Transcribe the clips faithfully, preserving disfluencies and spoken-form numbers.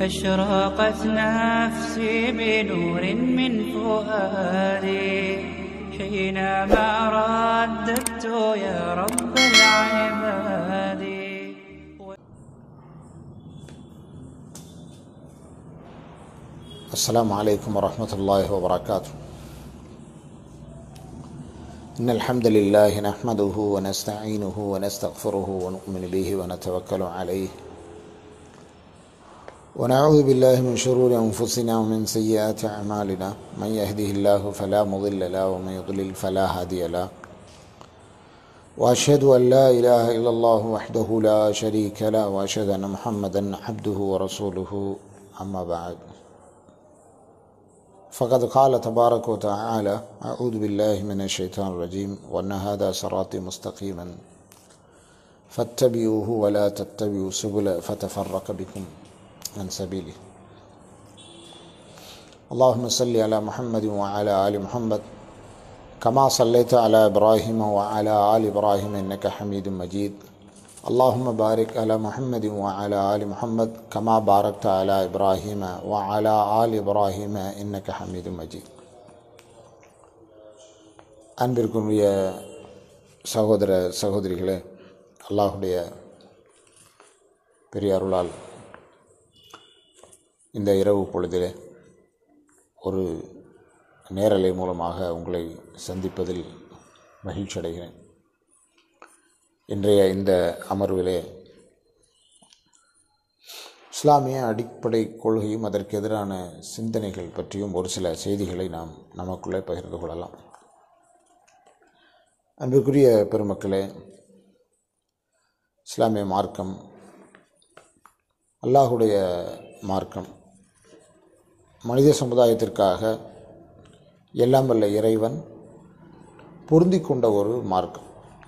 أشرقت نفسي بنور من فؤادي حينما رددت يا رب العباد. السلام عليكم ورحمة الله وبركاته. إن الحمد لله نحمده ونستعينه ونستغفره ونؤمن به ونتوكل عليه ونعوذ بالله من شرور أنفسنا ومن سيئات أعمالنا. من يهده الله فلا مضل له ومن يضلل فلا هادي له. وأشهد أن لا إله إلا الله وحده لا شريك له وأشهد أن محمدا عبده ورسوله. أما بعد، فقد قال تبارك وتعالى: أعوذ بالله من الشيطان الرجيم وأن هذا صراطي مستقيما فاتبعوه ولا تتبعوا السبل فتفرق بكم عن سبيله. اللهم صل على محمد وعلى آل محمد كما صليت على إبراهيم وعلى آل إبراهيم إنك حميد مجيد. اللهم بارك على محمد وعلى آل محمد كما باركت على إبراهيم وعلى آل إبراهيم إنك حميد مجيد. அன்பிற்குரிய சகோதர சகோதரிகளே, அல்லாஹுடைய பெரிய அருளால் இந்த இரவு பொழுதிலே ஒரு நேரலை மூலமாக உங்களை சந்திப்பதில் மகிழ்ச்சி அடைகிறேன். இன்றைய இந்த அமர்விலே இஸ்லாமிய அடிப்படை கொள்கையும் அதற்கு எதிரான சிந்தனைகள் பற்றியும் ஒரு சில செய்திகளை நாம் நமக்குள்ளே பகிர்ந்து கொள்ளலாம். அன்பிற்குரிய பெருமக்களே, இஸ்லாமிய மார்க்கம் அல்லாஹுடைய மார்க்கம். மனித சமுதாயத்திற்காக எல்லாம் வல்ல இறைவன் பொருந்தி கொண்ட ஒரு மார்க்கம்.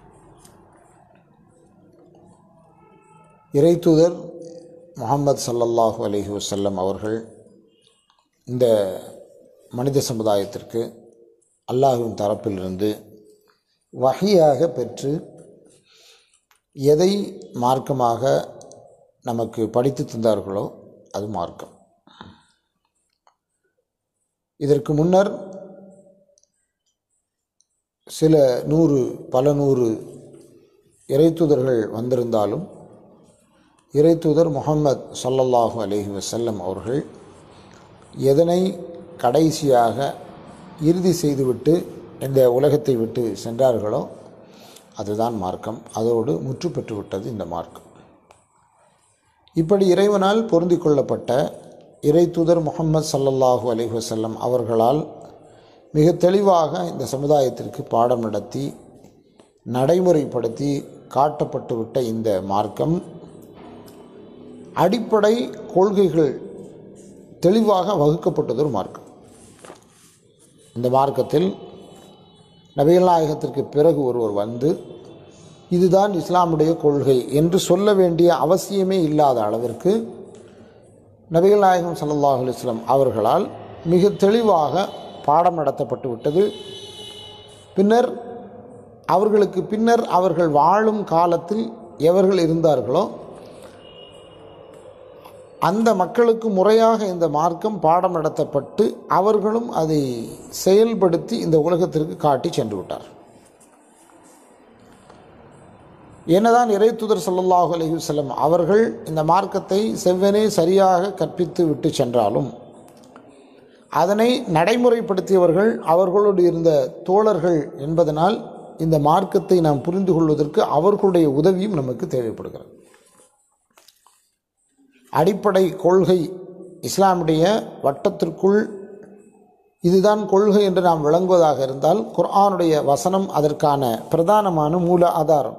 இறைத்தூதர் முஹம்மது ஸல்லல்லாஹு அலைஹி வஸல்லம் அவர்கள் இந்த மனித சமுதாயத்திற்கு அல்லாஹ்வின் தரப்பிலிருந்து வஹியாக பெற்று எதை மார்க்கமாக நமக்கு படித்து தந்தார்களோ அது மார்க்கம். இதற்கு முன்னர் சில நூறு பல நூறு இறைத்தூதர்கள் வந்திருந்தாலும் இறைத்தூதர் முஹம்மது ஸல்லல்லாஹு அலைஹி வஸல்லம் அவர்கள் எதனை கடைசியாக இறுதி செய்துவிட்டு இந்த உலகத்தை விட்டு சென்றார்களோ அதுதான் மார்க்கம். அதோடு முற்று பெற்றுவிட்டது இந்த மார்க்கம். இப்படி இறைவனால் பொருந்தி கொள்ளப்பட்ட இறைத்தூதர் முஹம்மது ஸல்லல்லாஹு அலைஹி வஸல்லம் அவர்களால் மிக தெளிவாக இந்த சமுதாயத்திற்கு பாடம் நடத்தி நடைமுறைப்படுத்தி காட்டப்பட்டுவிட்ட இந்த மார்க்கம் அடிப்படை கொள்கைகள் தெளிவாக வகுக்கப்பட்டதொரு மார்க்கம். இந்த மார்க்கத்தில் நபிகள் நாயகத்திற்கு பிறகு ஒருவர் வந்து இதுதான் இஸ்லாமுடைய கொள்கை என்று சொல்ல வேண்டிய அவசியமே இல்லாத அளவிற்கு நபிகள் நாயகம் ஸல்லல்லாஹு அலைஹி வஸல்லம் அவர்களால் மிக தெளிவாக பாடம் நடத்தப்பட்டு விட்டது. பின்னர் அவர்களுக்கு பின்னர் அவர்கள் வாழும் காலத்தில் எவர்கள் இருந்தார்களோ அந்த மக்களுக்கு முறையாக இந்த மார்க்கம் பாடம் நடத்தப்பட்டு அவர்களும் அதை செயல்படுத்தி இந்த உலகத்திற்கு காட்டி சென்று விட்டார். என்னதான் இறைத்தூதர் ஸல்லல்லாஹு அலைஹி வஸல்லம் அவர்கள் இந்த மார்க்கத்தை செவ்வனே சரியாக கற்பித்து விட்டு சென்றாலும் அதனை நடைமுறைப்படுத்தியவர்கள் அவர்களோடு இருந்த தோழர்கள் என்பதனால் இந்த மார்க்கத்தை நாம் புரிந்து கொள்வதற்கு அவர்களுடைய உதவியும் நமக்கு தேவைப்படுகிறது. அடிப்படை கொள்கை இஸ்லாமுடைய வட்டத்திற்குள் இதுதான் கொள்கை என்று நாம் விளங்குவதாக இருந்தால் குர்ஆனுடைய வசனம் அதற்கான பிரதானமான மூல ஆதாரம்.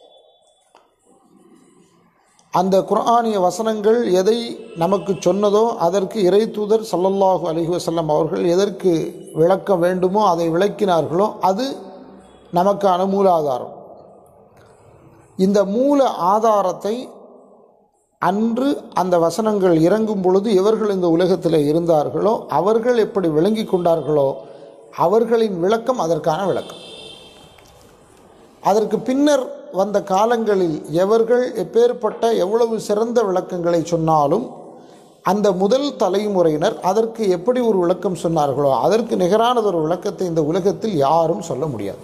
அந்த குர்ஆனிய வசனங்கள் எதை நமக்கு சொன்னதோ அதற்கு இறைத்தூதர் ஸல்லல்லாஹு அலைஹி வஸல்லம் அவர்கள் எதற்கு விளக்க வேண்டுமோ அதை விளக்கினார்களோ அது நமக்கான மூல ஆதாரம். இந்த மூல ஆதாரத்தை அன்று அந்த வசனங்கள் இறங்கும் பொழுது எவர்கள் இந்த உலகத்தில் இருந்தார்களோ அவர்கள் எப்படி விளங்கி கொண்டார்களோ அவர்களின் விளக்கம் அதற்கான விளக்கம். அதற்கு பின்னர் வந்த காலங்களில் எவர்கள் எப்பேற்பட்ட எவ்வளவு சிறந்த விளக்கங்களை சொன்னாலும் அந்த முதல் தலைமுறையினர் அதற்கு எப்படி ஒரு விளக்கம் சொன்னார்களோ அதற்கு நிகரானதொரு விளக்கத்தை இந்த உலகத்தில் யாரும் சொல்ல முடியாது.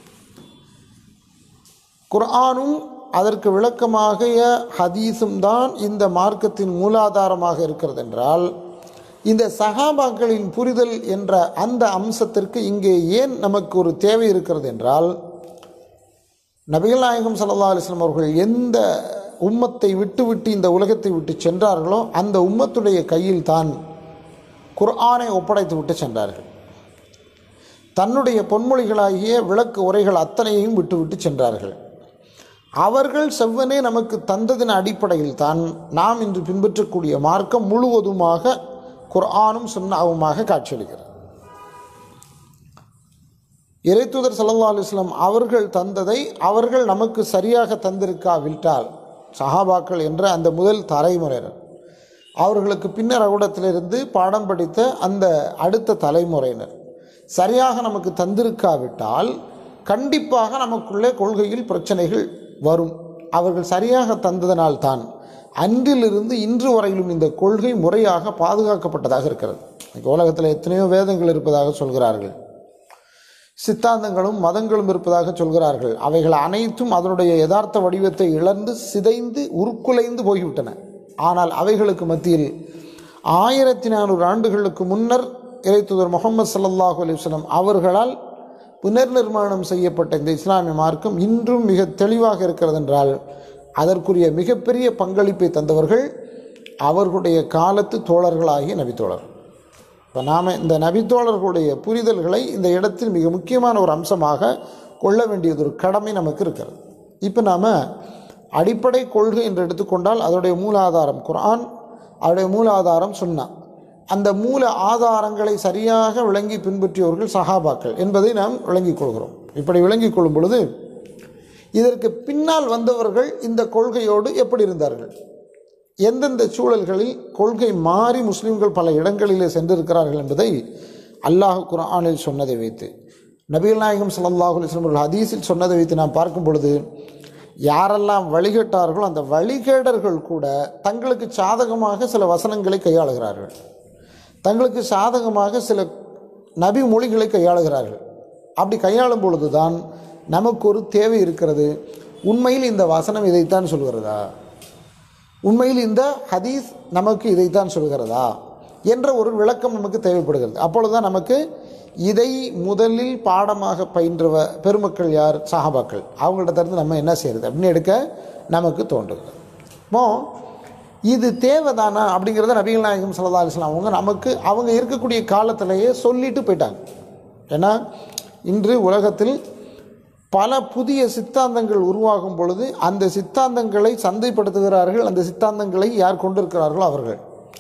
குர்ஆனும் அதற்கு விளக்கமாக ஹதீஸும் தான் இந்த மார்க்கத்தின் மூலாதாரமாக இருக்கிறது என்றால், இந்த சஹாபாக்களின் புரிதல் என்ற அந்த அம்சத்திற்கு இங்கே ஏன் நமக்கு ஒரு தேவை இருக்கிறது என்றால், நபிகள் நாயகம் ஸல்லல்லாஹு அலைஹி வஸல்லம் அவர்கள் எந்த உம்மத்தை விட்டு விட்டு இந்த உலகத்தை விட்டு சென்றார்களோ அந்த உம்மத்துடைய கையில் தான் குர்ஆனை ஒப்படைத்து விட்டு சென்றார்கள். தன்னுடைய பொன்மொழிகளாகிய விளக்கு உரைகள் அத்தனையையும் விட்டுவிட்டு சென்றார்கள். அவர்கள் செவ்வனே நமக்கு தந்ததின் அடிப்படையில் தான் நாம் இன்று பின்பற்றக்கூடிய மார்க்கம் முழுவதுமாக குர்ஆனும் சுன்னாவுமாக காட்சியளிக்கிறது. இறைத்தூதர் ஸல்லல்லாஹு அலைஹி வஸல்லம் அவர்கள் தந்ததை அவர்கள் நமக்கு சரியாக தந்திருக்காவிட்டால், சஹாபாக்கள் என்ற அந்த முதல் தலைமுறையினர், அவர்களுக்கு பின்னர் அகுடத்திலிருந்து பாடம் படித்த அந்த அடுத்த தலைமுறையினர் சரியாக நமக்கு தந்திருக்காவிட்டால் கண்டிப்பாக நமக்குள்ளே கொள்கையில் பிரச்சனைகள் வரும். அவர்கள் சரியாக தந்ததனால்தான் அன்றிலிருந்து இன்று வரையிலும் இந்த கொள்கை முறையாக பாதுகாக்கப்பட்டதாக இருக்கிறது. உலகத்தில் எத்தனையோ வேதங்கள் இருப்பதாக சொல்கிறார்கள், சித்தாந்தங்களும் மதங்களும் இருப்பதாக சொல்கிறார்கள். அவைகள் அனைத்தும் அதனுடைய யதார்த்த வடிவத்தை இழந்து சிதைந்து உருக்குலைந்து போய்விட்டன. ஆனால் அவைகளுக்கு மத்தியில் ஆயிரத்தி நானூறு ஆண்டுகளுக்கு முன்னர் இறைத்தூதர் முஹம்மது ஸல்லல்லாஹு அலைஹி வஸல்லம் அவர்களால் புனர் நிர்மாணம் செய்யப்பட்ட இந்த இஸ்லாமிய மார்க்கம் இன்றும் மிக தெளிவாக இருக்கிறது என்றால் அதற்குரிய மிகப்பெரிய பங்களிப்பை தந்தவர்கள் அவர்களுடைய காலத்து தோழர்களாகிய நபித்தோழர். இப்போ நாம் இந்த நபித்தோழர்களுடைய புரிதல்களை இந்த இடத்தில் மிக முக்கியமான ஒரு அம்சமாக கொள்ள வேண்டியது ஒரு கடமை நமக்கு இருக்கிறது. இப்போ நாம் அடிப்படை கொள்கை என்று எடுத்துக்கொண்டால் அதனுடைய மூலாதாரம் குர்ஆன், அதனுடைய மூலாதாரம் சுன்னா. அந்த மூல ஆதாரங்களை சரியாக விளங்கி பின்பற்றியவர்கள் சஹாபாக்கள் என்பதை நாம் விளங்கிக் கொள்கிறோம். இப்படி விளங்கிக் கொள்ளும் பொழுது இதற்கு பின்னால் வந்தவர்கள் இந்த கொள்கையோடு எப்படி இருந்தார்கள், எந்தெந்த சூழல்களில் கொள்கை மாறி முஸ்லிம்கள் பல இடங்களிலே சென்றிருக்கிறார்கள் என்பதை அல்லாஹ் குர்ஆனில் சொன்னதை வைத்து, நபிகள் நாயகம் ஸல்லல்லாஹு அலைஹி வஸல்லம் அவர்கள் ஹதீஸில் சொன்னதை வைத்து நாம் பார்க்கும் பொழுது யாரெல்லாம் வழிகட்டார்களோ அந்த வழிகேடர்கள் கூட தங்களுக்கு சாதகமாக சில வசனங்களை கையாளுகிறார்கள், தங்களுக்கு சாதகமாக சில நபி மொழிகளை கையாளுகிறார்கள். அப்படி கையாளும் பொழுது தான் நமக்கு ஒரு தேவை இருக்கிறது. உண்மையில் இந்த வசனம் இதைத்தான் சொல்கிறதா, உண்மையில் இந்த ஹதீஸ் நமக்கு இதைத்தான் சொல்கிறதா என்ற ஒரு விளக்கம் நமக்கு தேவைப்படுகிறது. அப்பொழுதுதான் நமக்கு இதை முதலில் பாடமாக பயின்றவ பெருமக்கள் யார், சஹாபாக்கள், அவங்கள்ட்ட இருந்து நம்ம என்ன செய்கிறது அப்படின்னு எடுக்க நமக்கு தோன்றுகிறது. மோ இது தேவைதானா அப்படிங்கிறத நபிகள் நாயகம் ஸல்லல்லாஹு அலைஹி வஸல்லம் அவங்க நமக்கு அவங்க இருக்கக்கூடிய காலத்திலேயே சொல்லிட்டு போயிட்டாங்க. ஏன்னா இன்று உலகத்தில் பல புதிய சித்தாந்தங்கள் உருவாகும் பொழுது அந்த சித்தாந்தங்களை சந்தைப்படுத்துகிறார்கள். அந்த சித்தாந்தங்களை யார் கொண்டிருக்கிறார்களோ அவர்கள்,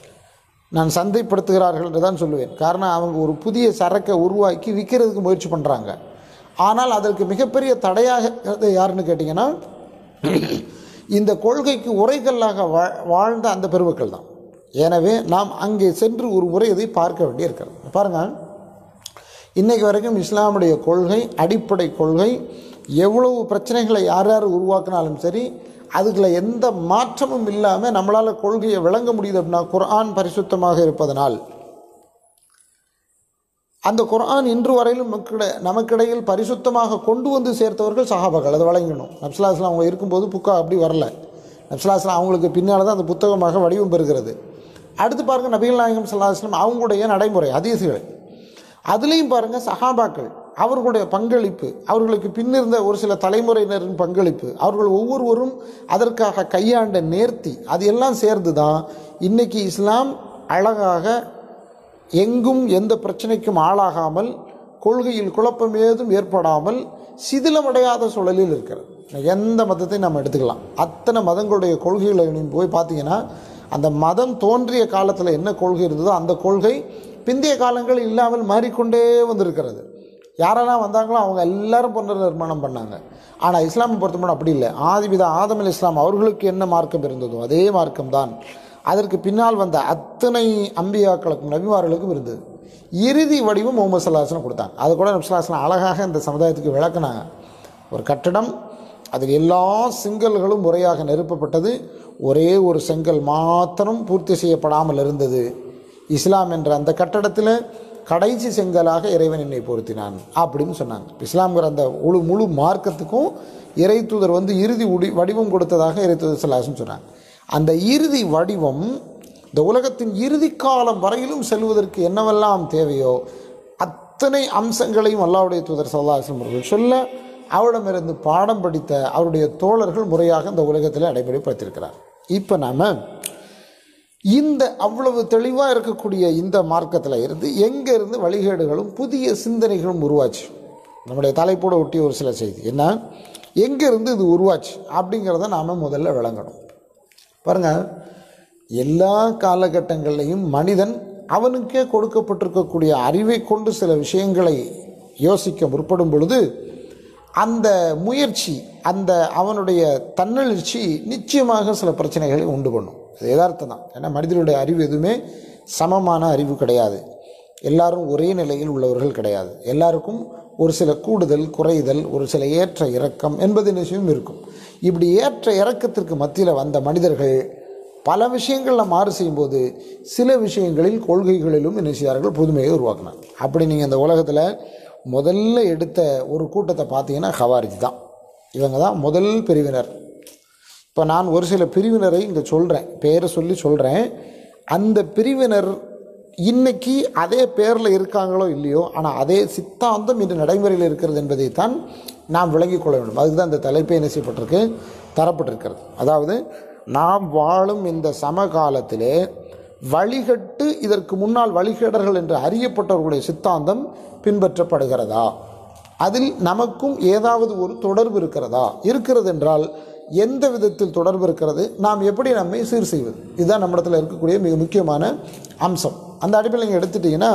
நான் சந்தைப்படுத்துகிறார்கள் என்று தான் சொல்லுவேன். காரணம், அவங்க ஒரு புதிய சரக்கை உருவாக்கி விற்கிறதுக்கு முயற்சி பண்ணுறாங்க. ஆனால் அதற்கு மிகப்பெரிய தடையாக யாருன்னு கேட்டிங்கன்னா இந்த கொள்கைக்கு உரைகல்லாக வா வாழ்ந்த அந்த பெருமக்கள் தான். எனவே நாம் அங்கே சென்று ஒரு முறை இதை பார்க்க வேண்டி இருக்கிறது. பாருங்கள், இன்றைக்கு வரைக்கும் இஸ்லாமுடைய கொள்கை, அடிப்படை கொள்கை, எவ்வளவு பிரச்சனைகளை யார் யார் உருவாக்கினாலும் சரி அதுக்குள்ள எந்த மாற்றமும் இல்லாமல் நம்மளால் கொள்கையை விளங்க முடியுது. அப்படின்னா குர்ஆன் பரிசுத்தமாக இருப்பதனால், அந்த குர்ஆன் இன்று வரையிலும் நமக்கிட நமக்கிடையில் பரிசுத்தமாக கொண்டு வந்து சேர்த்தவர்கள் சஹாபாக்கள். அதை வழங்கணும். நபி ஸல்லல்லாஹு அலைஹி வஸல்லம் அவங்க இருக்கும்போது புக்கா அப்படி வரல. நபி ஸல்லல்லாஹு அலைஹி வஸல்லம் அவங்களுக்கு பின்னால் தான் அந்த புத்தகமாக வடிவம் பெறுகிறது. அடுத்து பாருங்கள், நபிகள் நாயகம் ஸல்லல்லாஹு அலைஹி வஸல்லம் அவங்களுடைய நடைமுறை ஹதீஸ்கள், அதுலேயும் பாருங்கள் சஹாபாக்கள் அவர்களுடைய பங்களிப்பு, அவர்களுக்கு பின்னிருந்த ஒரு சில தலைமுறையினரின் பங்களிப்பு, அவர்கள் ஒவ்வொருவரும் அதற்காக கையாண்ட நேர்த்தி, அது எல்லாம் சேர்ந்து தான் இன்றைக்கி இஸ்லாம் அழகாக எங்கும் எந்த பிரச்சனைக்கும் ஆளாகாமல், கொள்கையில் குழப்பம் ஏதும் ஏற்படாமல் சிதிலமடையாத சூழலில் இருக்கிறது. எந்த மதத்தை நம்ம எடுத்துக்கலாம், அத்தனை மதங்களுடைய கொள்கைகளை போய் பார்த்தீங்கன்னா அந்த மதம் தோன்றிய காலத்தில் என்ன கொள்கை இருந்ததோ அந்த கொள்கை பிந்தைய காலங்கள் இல்லாமல் மாறிக்கொண்டே வந்திருக்கிறது. யாரெல்லாம் வந்தாங்களோ அவங்க எல்லாரும் புனர் நிர்மாணம் பண்ணாங்க. ஆனால் இஸ்லாமை பொறுத்தமட்டும் அப்படி இல்லை. ஆதிபிதா ஆதம் அலைஹிஸ் ஸலாம் அவர்களுக்கு என்ன மார்க்கம் இருந்ததோ அதே மார்க்கம்தான் அதற்கு பின்னால் வந்த அத்தனை அம்பியாக்களுக்கும் நபிமார்களுக்கும் இருந்தது. இறுதி வடிவம் முஹம்மது ஸல்லல்லாஹு அலைஹி வஸல்லம் கொடுத்தாங்க. அது கூட நபி ஸல்லல்லாஹு அலைஹி வஸல்லம் அழகாக இந்த சமுதாயத்துக்கு விளக்குனாங்க. ஒரு கட்டடம், அதில் எல்லா சிங்கல்களும் முறையாக நிரப்பப்பட்டது, ஒரே ஒரு செங்கல் மாத்திரம் பூர்த்தி செய்யப்படாமல் இருந்தது. இஸ்லாம் என்ற அந்த கட்டடத்தில் கடைசி செங்கலாக இறைவன் என்னை பொருத்தினான் அப்படின்னு சொன்னாங்க. இஸ்லாம்ங்கிற அந்த முழு முழு மார்க்கத்துக்கும் இறை தூதர் வந்து இறுதி உடி வடிவம் கொடுத்ததாக இறை தூதர் ஸல்லல்லாஹு சொன்னாங்க. அந்த இறுதி வடிவம் இந்த உலகத்தின் இறுதி காலம் வரையிலும் செல்வதற்கு என்னவெல்லாம் தேவையோ அத்தனை அம்சங்களையும் அல்லாஹ்வுடைய தூதர் ஸல்லல்லாஹு அலைஹி வஸல்லம் அவர்கள் சொல்ல, அவரிடமிருந்து பாடம் படித்த அவருடைய தோழர்கள் முறையாக இந்த உலகத்தில் நடைமுறைப்படுத்தியிருக்கிறார். இப்போ நாம் இந்த அவ்வளவு தெளிவாக இருக்கக்கூடிய இந்த மார்க்கத்தில் இருந்து எங்கேருந்து வழிகேடுகளும் புதிய சிந்தனைகளும் உருவாச்சு. நம்முடைய தலைப்போடு ஒட்டிய ஒரு சில செய்தி என்ன, எங்கேருந்து இது உருவாச்சு அப்படிங்கிறத நாம் முதல்ல விளங்கணும். பாருங்கள், எல்லா காலகட்டங்கள்லையும் மனிதன் அவனுக்கே கொடுக்கப்பட்டிருக்கக்கூடிய அறிவை கொண்டு சில விஷயங்களை யோசிக்க முற்படும் பொழுது அந்த முயற்சி, அந்த அவனுடைய தன்னெழுச்சி நிச்சயமாக சில பிரச்சனைகளை உண்டு பண்ணும். அது யதார்த்தம் தான். ஏன்னா மனிதனுடைய அறிவு எதுவுமே சமமான அறிவு கிடையாது. எல்லாரும் ஒரே நிலையில் உள்ளவர்கள் கிடையாது. எல்லாருக்கும் ஒரு சில கூடுதல் குறைதல், ஒரு சில ஏற்ற இறக்கம் என்பது நிச்சயம் இருக்கும். இப்படி ஏற்ற இறக்கத்திற்கு மத்தியில் வந்த மனிதர்கள் பல விஷயங்களில் மாறு செய்யும்போது சில விஷயங்களில் கொள்கைகளிலும் என்ன செய்யார்கள், புதுமையை உருவாக்கினாங்க. அப்படி நீங்கள் இந்த உலகத்தில் முதல்ல எடுத்த ஒரு கூட்டத்தை பார்த்தீங்கன்னா ஹவாரிஜ் தான். இவங்க தான் முதல் பிரிவினர். இப்போ நான் ஒரு சில பிரிவினரை இங்கே சொல்கிறேன், பேரை சொல்லி சொல்கிறேன். அந்த பிரிவினர் இன்னைக்கு அதே பேரில் இருக்காங்களோ இல்லையோ, ஆனால் அதே சித்தாந்தம் இன்று நடைமுறையில் இருக்கிறது என்பதைத்தான் நாம் விளங்கிக் கொள்ள வேண்டும். அதுக்கு தான் இந்த தலைப்பை என்ன செய்யப்பட்டிருக்கு, தரப்பட்டிருக்கிறது. அதாவது நாம் வாழும் இந்த சமகாலத்திலே வழிகட்டு இதற்கு முன்னால் வழிகேடர்கள் என்று அறியப்பட்டவர்களுடைய சித்தாந்தம் பின்பற்றப்படுகிறதா, அதில் நமக்கும் ஏதாவது ஒரு தொடர்பு இருக்கிறதா, இருக்கிறது என்றால் எந்த விதத்தில் தொடர்பு இருக்கிறது, நாம் எப்படி நம்மை சீர் செய்வது, இதுதான் நம்மிடத்தில் இருக்கக்கூடிய மிக முக்கியமான அம்சம். அந்த அடிப்படையில் நீங்கள் எடுத்துட்டிங்கன்னா,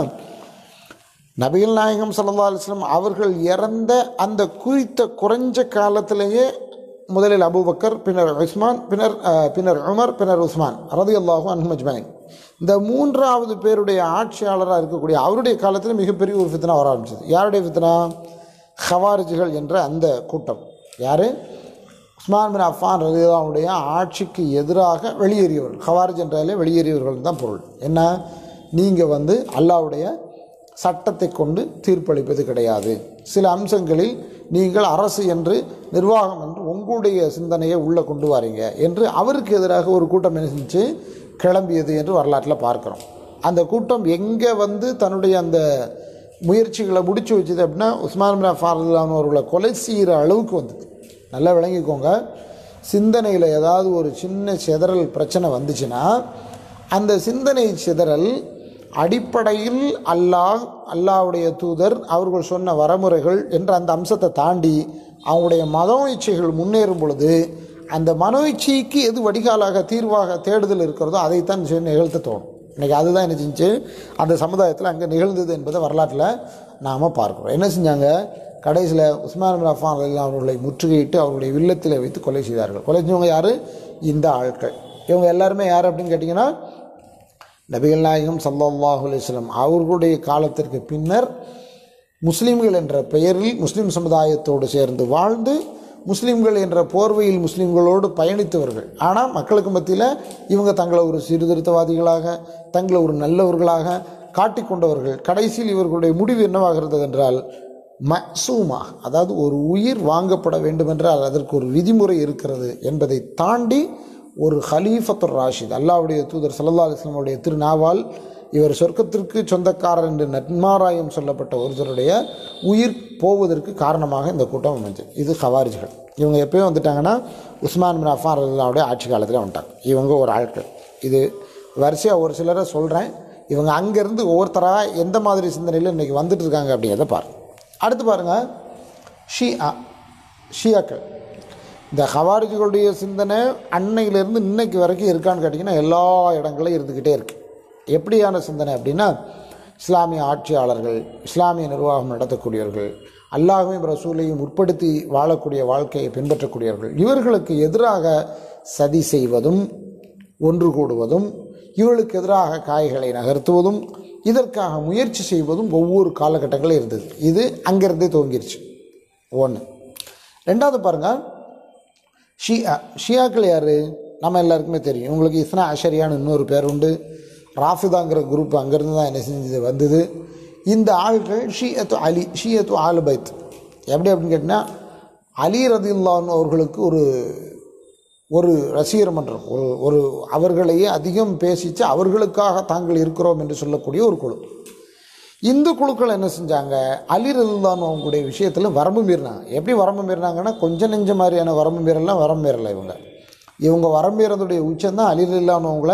நபிகள் நாயகம் ஸல்லல்லாஹு அலைஹி வஸல்லம் அவர்கள் இறந்த அந்த குறித்த குறைஞ்ச காலத்திலேயே முதலில் அபூபக்கர், பின்னர் உஸ்மான், பின்னர் பின்னர் உமர், பின்னர் உஸ்மான் ரலியல்லாஹு அன்ஹும் அஜ்மஈன், இந்த மூன்றாவது பேருடைய ஆட்சியாளராக இருக்கக்கூடிய அவருடைய காலத்தில் மிகப்பெரிய ஒரு ஃபித்னா வர ஆரம்பிச்சது. யாருடைய ஃபித்னா? ஹவாரிஜிகள் என்ற அந்த கூட்டம். யார்? உஸ்மான் பின் அஃபான் ரலியல்லாஹுடைய ஆட்சிக்கு எதிராக வெளியேறியவர்கள். ஹவாரிஜ் என்றாலே வெளியேறியவர்கள் தான் பொருள். என்ன, நீங்கள் வந்து அல்லாஹ்வுடைய சட்டத்தை கொண்டு தீர்ப்பளிப்பது கிடையாது, சில அம்சங்களில் நீங்கள் அரசு என்று நிர்வாகம் என்று உங்களுடைய சிந்தனையை உள்ளே கொண்டு வாரீங்க என்று அவருக்கு எதிராக ஒரு கூட்டம் என்ன செஞ்சு கிளம்பியது என்று வரலாற்றில் பார்க்குறோம். அந்த கூட்டம் எங்கே வந்து தன்னுடைய அந்த முயற்சிகளை முடிச்சு வச்சுது அப்படின்னா, உஸ்மான் பின் அஃபான் ரலியல்லாஹு அவர்களை கொலை செய்கிற அளவுக்கு வந்தது. நல்லா விளங்கிக்கோங்க. சிந்தனையில் ஏதாவது ஒரு சின்ன சிதறல் பிரச்சனை வந்துச்சுன்னா அந்த சிந்தனை சிதறல் அடிப்படையில் அல்லாஹ், அல்லாஹ்வுடைய தூதர் அவர்கள் சொன்ன வரமுறைகள் என்ற அந்த அம்சத்தை தாண்டி அவங்களுடைய மனோ இச்சைகள் முன்னேறும் பொழுது அந்த மனோ இச்சைக்கு எது வடிகாலாக தீர்வாக தேடுதல் இருக்கிறதோ அதைத்தான் நிகழ்த்த தோணும். இன்றைக்கி அதுதான் என்ன செஞ்சு அந்த சமுதாயத்தில் அங்கே நிகழ்ந்தது என்பதை வரலாற்றில் நாம் பார்க்குறோம். என்ன செஞ்சாங்க, கடைசியில் உஸ்மான் பின் அஃபான் ரலியல்லாஹு அவர்களை முற்றுகையிட்டு அவர்களுடைய வில்லத்தில் வைத்து கொலை செய்தார்கள். கொலை செஞ்சவங்க யார்? இந்த ஆட்கள். இவங்க எல்லாருமே யார் அப்படின்னு கேட்டிங்கன்னா, நபிகள் நாயகம் ஸல்லல்லாஹு அலைஹி வஸல்லம் அவர்களுடைய காலத்திற்கு பின்னர் முஸ்லீம்கள் என்ற பெயரில் முஸ்லீம் சமுதாயத்தோடு சேர்ந்து வாழ்ந்து முஸ்லீம்கள் என்ற போர்வையில் முஸ்லீம்களோடு பயணித்தவர்கள். ஆனால் மக்களுக்கு மத்தியில் இவங்க தங்களை ஒரு சீர்திருத்தவாதிகளாக, தங்களை ஒரு நல்லவர்களாக காட்டிக்கொண்டவர்கள். கடைசியில் இவர்களுடைய முடிவு என்னவாகிறது என்றால் மசூமா, அதாவது ஒரு உயிர் வாங்கப்பட வேண்டுமென்றால் அதற்கு ஒரு விதிமுறை இருக்கிறது என்பதை தாண்டி ஒரு ஹலீஃபத்துர் ராஷித், அல்லாஹ்வுடைய தூதர் ஸல்லல்லாஹு அலைஹி வஸல்லம் உடைய திருநாவால் இவர் சொர்க்கத்திற்கு சொந்தக்காரர் என்று நன்மாராயம் சொல்லப்பட்ட ஒருத்தருடைய உயிர் போவதற்கு காரணமாக இந்த கூட்டம் அமைஞ்சது. இது ஹவாரிஜ்கள். இவங்க எப்போயும் வந்துட்டாங்கன்னா உஸ்மான் பின் அஃபான் ரலியல்லாஹுடைய ஆட்சி காலத்தில் வந்துட்டாங்க. இவங்க ஒரு ஆட்கள். இது வரிசையாக ஒரு சிலரை சொல்கிறேன். இவங்க அங்கேருந்து ஒவ்வொருத்தராக எந்த மாதிரி சிந்தனையில் இன்றைக்கி வந்துட்டு இருக்காங்க அப்படிங்கிறத பாருங்கள். அடுத்து பாருங்கள், ஷியா ஷியாக்கள். இந்த ஹவாரிஜுகளுடைய சிந்தனை அன்னையிலேருந்து இன்னைக்கு வரைக்கும் இருக்கான்னு கேட்டிங்கன்னா எல்லா இடங்களும் இருந்துக்கிட்டே இருக்குது. எப்படியான சிந்தனை அப்படின்னா, இஸ்லாமிய ஆட்சியாளர்கள், இஸ்லாமிய நிர்வாகம் நடத்தக்கூடியவர்கள், அல்லாஹ்வையும் ரசூலையும் உட்படுத்தி வாழக்கூடிய வாழ்க்கையை பின்பற்றக்கூடியவர்கள், இவர்களுக்கு எதிராக சதி செய்வதும் ஒன்று கூடுவதும், இவர்களுக்கு எதிராக காய்களை நகர்த்துவதும், இதற்காக முயற்சி செய்வதும் ஒவ்வொரு காலகட்டங்களும் இருந்தது. இது அங்கேருந்தே துவங்கிருச்சு. ஒன்று. ரெண்டாவது பாருங்கள், ஷியா. ஷியாக்கள் யார்? நம்ம எல்லாருக்குமே தெரியும். உங்களுக்கு இஸ்னா அஷரியான்னு இன்னொரு பேர் உண்டு. ராஃபிதாங்கிற குரூப் அங்கேருந்து தான் என்ன செஞ்சது வந்தது. இந்த ஆள்கள் ஷியத்து அலி, ஷியத்து ஆலுபைத். எப்படி அப்படின்னு கேட்டிங்கன்னா, அலி ரதியுல்லாஹு அவர்களுக்கு ஒரு ஒரு ரசிகர் மன்றம், ஒரு ஒரு அவர்களையே அதிகம் பேசிச்சு அவர்களுக்காக தாங்கள் இருக்கிறோம் என்று சொல்லக்கூடிய ஒரு குழு. இந்த குழுக்கள் என்ன செஞ்சாங்க, அலி ரதியுல்லாஹு அவங்களுடைய விஷயத்தில் வரம்பு மீறினாங்க. எப்படி வரம்பு மீறினாங்கன்னா, கொஞ்சம் நெஞ்ச மாதிரியான வரம்பு மீறலாம் வரம்பு மீறலை. இவங்க இவங்க வரம்பேறதுடைய உச்சந்தான் அலி ரதியுல்லாஹு அவங்கள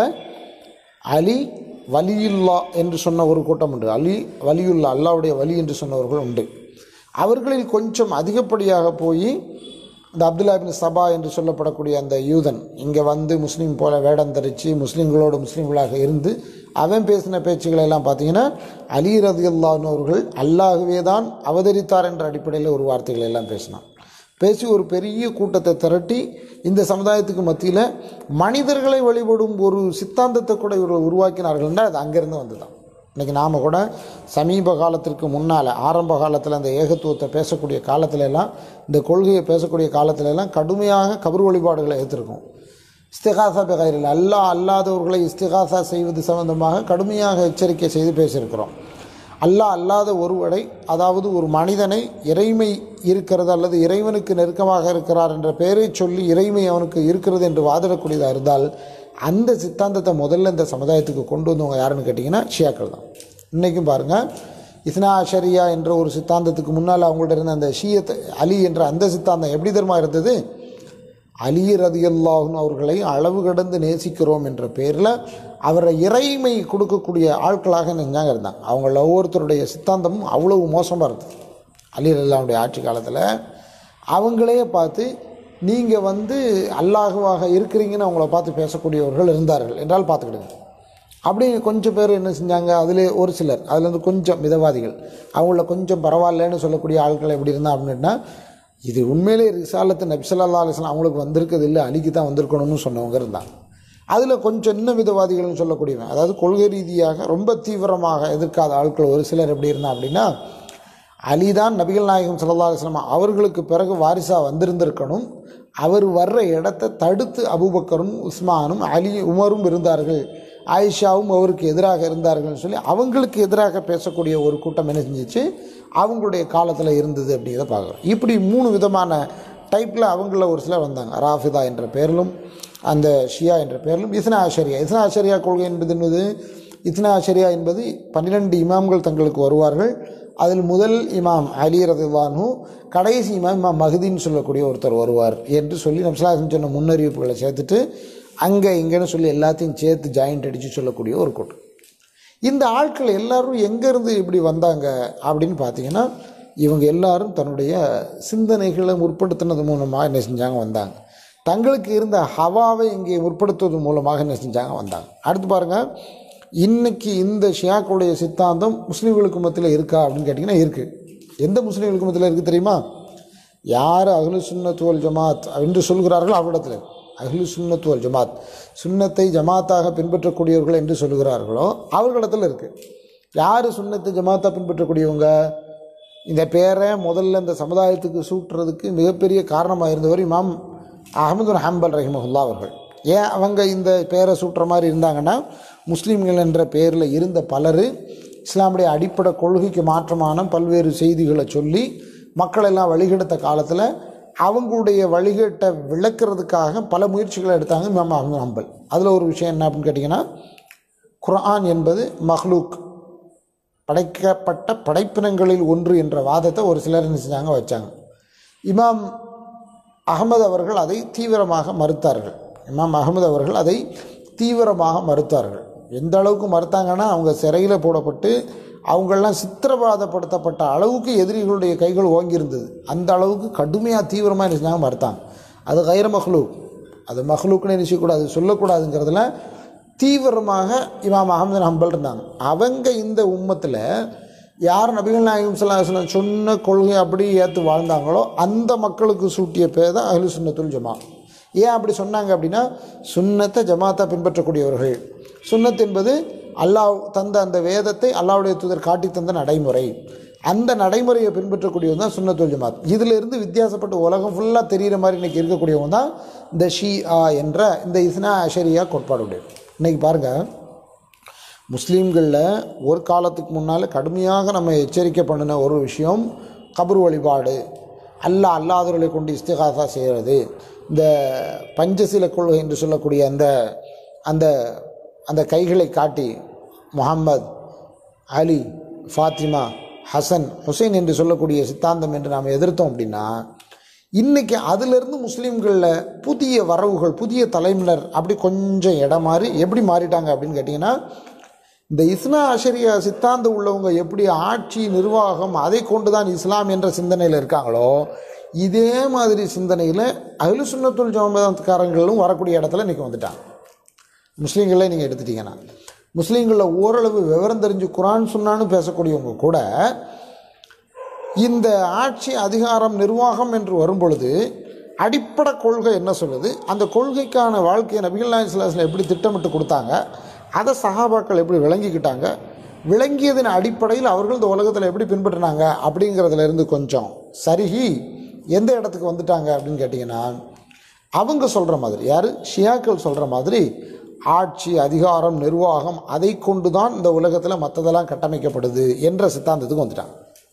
அலி வலியுல்லா என்று சொன்ன ஒரு கூட்டம் உண்டு. அலி வலியுல்லா, அல்லாவுடைய வலி என்று சொன்னவர்கள் உண்டு. அவர்களில் கொஞ்சம் அதிகப்படியாக போய் இந்த அப்துல்லா பின் சபா என்று சொல்லப்படக்கூடிய அந்த யூதன் இங்கே வந்து முஸ்லீம் போல வேடம் தரித்து முஸ்லீம்களோடு முஸ்லீம்களாக இருந்து அவன் பேசின பேச்சுக்களை எல்லாம் பார்த்தீங்கன்னா, அலி ரதியுல்லாஹு அவர்கள் அல்லாஹ்வே தான் அவதரித்தார் என்ற அடிப்படையில் ஒரு வார்த்தைகளை எல்லாம் பேசினான். பேசி ஒரு பெரிய கூட்டத்தை திரட்டி இந்த சமுதாயத்துக்கு மத்தியில் மனிதர்களை வழிபடும் ஒரு சித்தாந்தத்தை கூட இவர்கள் உருவாக்கினார்கள்னா அது அங்கேருந்து வந்து தான். இன்றைக்கி நாம் கூட சமீப காலத்திற்கு முன்னால் ஆரம்ப காலத்தில் அந்த ஏகத்துவத்தை பேசக்கூடிய காலத்துல எல்லாம், இந்த கொள்கையை பேசக்கூடிய காலத்துல எல்லாம் கடுமையாக கபர் வழிபாடுகளை ஏற்றிருக்கோம். இஸ்திகாசா பெகைரில் அல்லாஹ் அல்லாதவர்களை இஸ்திகாசா செய்வது சம்பந்தமாக கடுமையாக எச்சரிக்கை செய்து பேசியிருக்கிறோம். அல்லாஹ் அல்லாத ஒருவரை, அதாவது ஒரு மனிதனை இறைமை இருக்கிறது அல்லது இறைவனுக்கு நெருக்கமாக இருக்கிறார் என்ற பெயரை சொல்லி இறைமை அவனுக்கு இருக்கிறது என்று வாதிடக்கூடியதாக இருந்தால் அந்த சித்தாந்தத்தை முதல்ல இந்த சமுதாயத்துக்கு கொண்டு வந்தவங்க யாருன்னு கேட்டிங்கன்னா ஷியாக்கள் தான். இன்றைக்கும் பாருங்கள், இஸ்னா அஷரியா என்ற ஒரு சித்தாந்தத்துக்கு முன்னால் அவங்கள்ட்ட இருந்த அந்த ஷியத் அலி என்ற அந்த சித்தாந்தம் எப்படி தெரியுமா இருந்தது? அலி ரதியல்லாஹு அவர்களை அளவு கடந்து நேசிக்கிறோம் என்ற பேரில் அவரை இறைமை கொடுக்கக்கூடிய ஆட்களாக நெஞ்சாங்க இருந்தாங்க. அவங்கள ஒவ்வொருத்தருடைய சித்தாந்தமும் அவ்வளவு மோசமாக இருந்தது. அலி ரதியல்லாஹுடைய ஆட்சி காலத்தில் அவங்களே பார்த்து நீங்கள் வந்து அல்லாஹுவாக இருக்கிறீங்கன்னு அவங்கள பார்த்து பேசக்கூடியவர்கள் இருந்தார்கள் என்றால் பார்த்துக்கிடுங்க. அப்படி கொஞ்சம் பேர் என்ன செஞ்சாங்க, அதில் ஒரு சிலர், அதுலேருந்து கொஞ்சம் மிதவாதிகள், அவங்கள கொஞ்சம் பரவாயில்லன்னு சொல்லக்கூடிய ஆட்கள் எப்படி இருந்தால் அப்படின்னா, இது உண்மையிலே ரிசாலத்து நபி ஸல்லல்லாஹு அலைஹி வஸல்லம் அவங்களுக்கு வந்திருக்கிறது இல்லை, அலிக்கு தான் வந்திருக்கணும்னு சொன்னவங்க இருந்தாங்க. அதில் கொஞ்சம் இன்னும் மிதவாதிகள்னு சொல்லக்கூடியவங்க, அதாவது கொள்கை ரீதியாக ரொம்ப தீவிரமாக எதிர்க்காத ஆட்கள் ஒரு சிலர் எப்படி இருந்தால் அப்படின்னா, அலி தான் நபிகள் நாயகம் ஸல்லல்லாஹு அலைஹி வஸல்லம் அவர்களுக்கு பிறகு வாரிசாக வந்திருந்திருக்கணும், அவர் வர்ற இடத்தை தடுத்து அபூபக்கரும் உஸ்மானும் அலி உமரும் இருந்தார்கள், ஆயிஷாவும் அவருக்கு எதிராக இருந்தார்கள்னு சொல்லி அவங்களுக்கு எதிராக பேசக்கூடிய ஒரு கூட்டம் என்ன செஞ்சிச்சு அவங்களுடைய காலத்தில் இருந்தது அப்படிங்கிறத பார்க்குறோம். இப்படி மூணு விதமான டைப்பில் அவங்கள ஒரு சிலர் வந்தாங்க. ராஃபிதா என்ற பேரிலும் அந்த ஷியா என்ற பேரிலும் இஸ்னா அஷரியா. இஸ்னா அஷரியா கொள்கை என்பது என்பது இஸ்னா அஷரியா என்பது பன்னிரெண்டு இமாம்கள் தங்களுக்கு வருவார்கள். அதில் முதல் இமாம் அலி ரலியல்லாஹு அன்ஹு, கடைசி இமாம் இமாம் மஹ்தின்னு சொல்லக்கூடிய ஒருத்தர் வருவார் என்று சொல்லி நபி ஸல்லல்லாஹு அலைஹி வஸல்லம் சொன்ன முன்னறிவிப்புகளை சேர்த்துட்டு அங்கே இங்கேன்னு சொல்லி எல்லாத்தையும் சேர்த்து ஜாயிண்ட் அடித்து சொல்லக்கூடிய ஒரு கூட்டம். இந்த ஆட்கள் எல்லாரும் எங்கேருந்து இப்படி வந்தாங்க அப்படின்னு பார்த்தீங்கன்னா, இவங்க எல்லாரும் தன்னுடைய சிந்தனைகளை முற்படுத்தினது மூலமாக என்ன செஞ்சாங்க வந்தாங்க. தங்களுக்கு இருந்த ஹவாவை இங்கே முற்படுத்துவது மூலமாக என்ன செஞ்சாங்க வந்தாங்க. அடுத்து பாருங்கள், இன்றைக்கி இந்த ஷியாக்களுடைய சித்தாந்தம் முஸ்லீம்களுக்கு மத்தியில் இருக்கா அப்படின்னு கேட்டிங்கன்னா இருக்குது. எந்த முஸ்லீம்களுக்கு மத்தியில் இருக்குது தெரியுமா? யார் அஹ்லு சுன்னத் வல் ஜமாத் என்று சொல்கிறார்களோ அவரிடத்தில், அஹ்லு சுன்னத் வல் ஜமாத், சுன்னத்தை ஜமாத்தாக பின்பற்றக்கூடியவர்கள் என்று சொல்கிறார்களோ அவர்களிடத்தில் இருக்குது. யார் சுன்னத்தை ஜமாத்தாக பின்பற்றக்கூடியவங்க? இந்த பேரை முதல்ல இந்த சமுதாயத்துக்கு சூட்டுறதுக்கு மிகப்பெரிய காரணமாக இருந்தவர் இமாம் அஹ்மது பின் ஹம்பல் ரஹிமஹுல்லா அவர்கள். ஏன் அவங்க இந்த பேரை சூட்டுற மாதிரி இருந்தாங்கன்னா, முஸ்லீம்கள் என்ற பெயரில் இருந்த பலர் இஸ்லாமுடைய அடிப்படை கொள்கைக்கு மாற்றமான பல்வேறு செய்திகளை சொல்லி மக்களெல்லாம் வழிகெடுத்த காலத்தில் அவங்களுடைய வழிகேட்டை விளக்குறதுக்காக பல முயற்சிகளை எடுத்தாங்க இமாம் அஹ்மது ஹம்பல். அதில் ஒரு விஷயம் என்ன அப்படின்னு கேட்டிங்கன்னா, குர்ஆன் என்பது மஹ்லூக், படைக்கப்பட்ட படைப்பினங்களில் ஒன்று என்ற வாதத்தை ஒரு சிலர் என்ன செஞ்சாங்க வச்சாங்க. இமாம் அகமது அவர்கள் அதை தீவிரமாக மறுத்தார்கள். இமாம் அகமது அவர்கள் அதை தீவிரமாக மறுத்தார்கள். எந்த அளவுக்கு மறுத்தாங்கன்னா, அவங்க சிறையில் போடப்பட்டு அவங்களெலாம் சித்திரவாதப்படுத்தப்பட்ட அளவுக்கு எதிரிகளுடைய கைகள் ஓங்கியிருந்தது. அந்த அளவுக்கு கடுமையாக தீவிரமாக என்ன செஞ்சாங்க மறுத்தாங்க. அது கைர மஹ்லூக், அது மஹ்லூக்குன்னு நினைச்சக்கூடாது, சொல்லக்கூடாதுங்கிறதுல தீவிரமாக இமாம் அஹ்மது பின் ஹம்பல் இருந்தாங்க. அவங்க இந்த உம்மத்தில் யார் நபிகள் நாயகம் ஸல்லல்லாஹு அலைஹி வஸல்லம் சொன்ன கொள்கை அப்படி ஏற்று வாழ்ந்தாங்களோ அந்த மக்களுக்கு சூட்டிய பேர் தான் அஹ்லு சுன்னத்துல் ஜமாத். ஏன் அப்படி சொன்னாங்க அப்படின்னா, சுன்னத்தை ஜமாத்தாக பின்பற்றக்கூடியவர்கள். சுன்னத் என்பது அல்லாஹ் தந்த அந்த வேதத்தை அல்லாஹ்வுடைய தூதர் காட்டி தந்த நடைமுறை. அந்த நடைமுறையை பின்பற்றக்கூடியவங்க தான் சுன்னத்துல் ஜமாத். இதில் இருந்து வித்தியாசப்பட்டு உலகம் ஃபுல்லாக தெரிகிற மாதிரி இன்றைக்கி இருக்கக்கூடியவங்க தான் இந்த ஷிஆ என்ற இந்த இஸ்னா அஷரியா கோட்பாடுடைய. இன்றைக்கி பாருங்கள், முஸ்லீம்களில் ஒரு காலத்துக்கு முன்னால் கடுமையாக நம்ம எச்சரிக்கை பண்ணின ஒரு விஷயம் கபர் வழிபாடு, அல்லா அல்லாதவர்களை கொண்டு இஸ்திகாசா செய்கிறது, இந்த பஞ்சசீல கொள்கை என்று சொல்லக்கூடிய அந்த அந்த அந்த கைகளை காட்டி முஹம்மது, அலி, ஃபாத்திமா, ஹசன், ஹுசைன் என்று சொல்லக்கூடிய சித்தாந்தம் என்று நாம் எதிர்த்தோம் அப்படின்னா, இன்றைக்கி அதிலிருந்து முஸ்லீம்களில் புதிய வரவுகள், புதிய தலைமுறையினர் அப்படி கொஞ்சம் இடம் மாறி எப்படி மாறிட்டாங்க அப்படின்னு கேட்டிங்கன்னா, இந்த இஸ்னா அஷரியா சித்தாந்தம் உள்ளவங்க எப்படி ஆட்சி நிர்வாகம் அதை கொண்டு தான் இஸ்லாம் என்ற சிந்தனையில் இருக்காங்களோ, இதே மாதிரி சிந்தனையில் அஹ்லு சுன்னத்துல் ஜமாத்காரங்களும் வரக்கூடிய இடத்துல இன்றைக்கி வந்துட்டாங்க. முஸ்லீம்களே நீங்கள் எடுத்துட்டிங்கன்னா, முஸ்லீம்களில் ஓரளவு விவரம் தெரிஞ்சு குரான் சுன்னான்னு பேசக்கூடியவங்க கூட இந்த ஆட்சி அதிகாரம் நிர்வாகம் என்று வரும்பொழுது அடிப்படை கொள்கை என்ன சொல்லுது, அந்த கொள்கைக்கான வாழ்க்கையை நபிகள் நாயகம் ஸல்லல்லாஹு அலைஹி வஸல்லம் எப்படி திட்டமிட்டு கொடுத்தாங்க, அதை சஹாபாக்கள் எப்படி விளங்கிக்கிட்டாங்க, விளங்கியதன் அடிப்படையில் அவர்கள் இந்த உலகத்தில் எப்படி பின்பற்றினாங்க அப்படிங்கிறதுலேருந்து கொஞ்சம் சருகி எந்த இடத்துக்கு வந்துட்டாங்க அப்படின்னு கேட்டிங்கன்னா, அவங்க சொல்கிற மாதிரி, யார் ஷியாக்கள் சொல்கிற மாதிரி ஆட்சி அதிகாரம் நிர்வாகம் அதை கொண்டு தான் இந்த உலகத்தில் மற்றதெல்லாம் கட்டமைக்கப்படுது என்ற சித்தாந்தத்துக்கு வந்துட்டாங்க.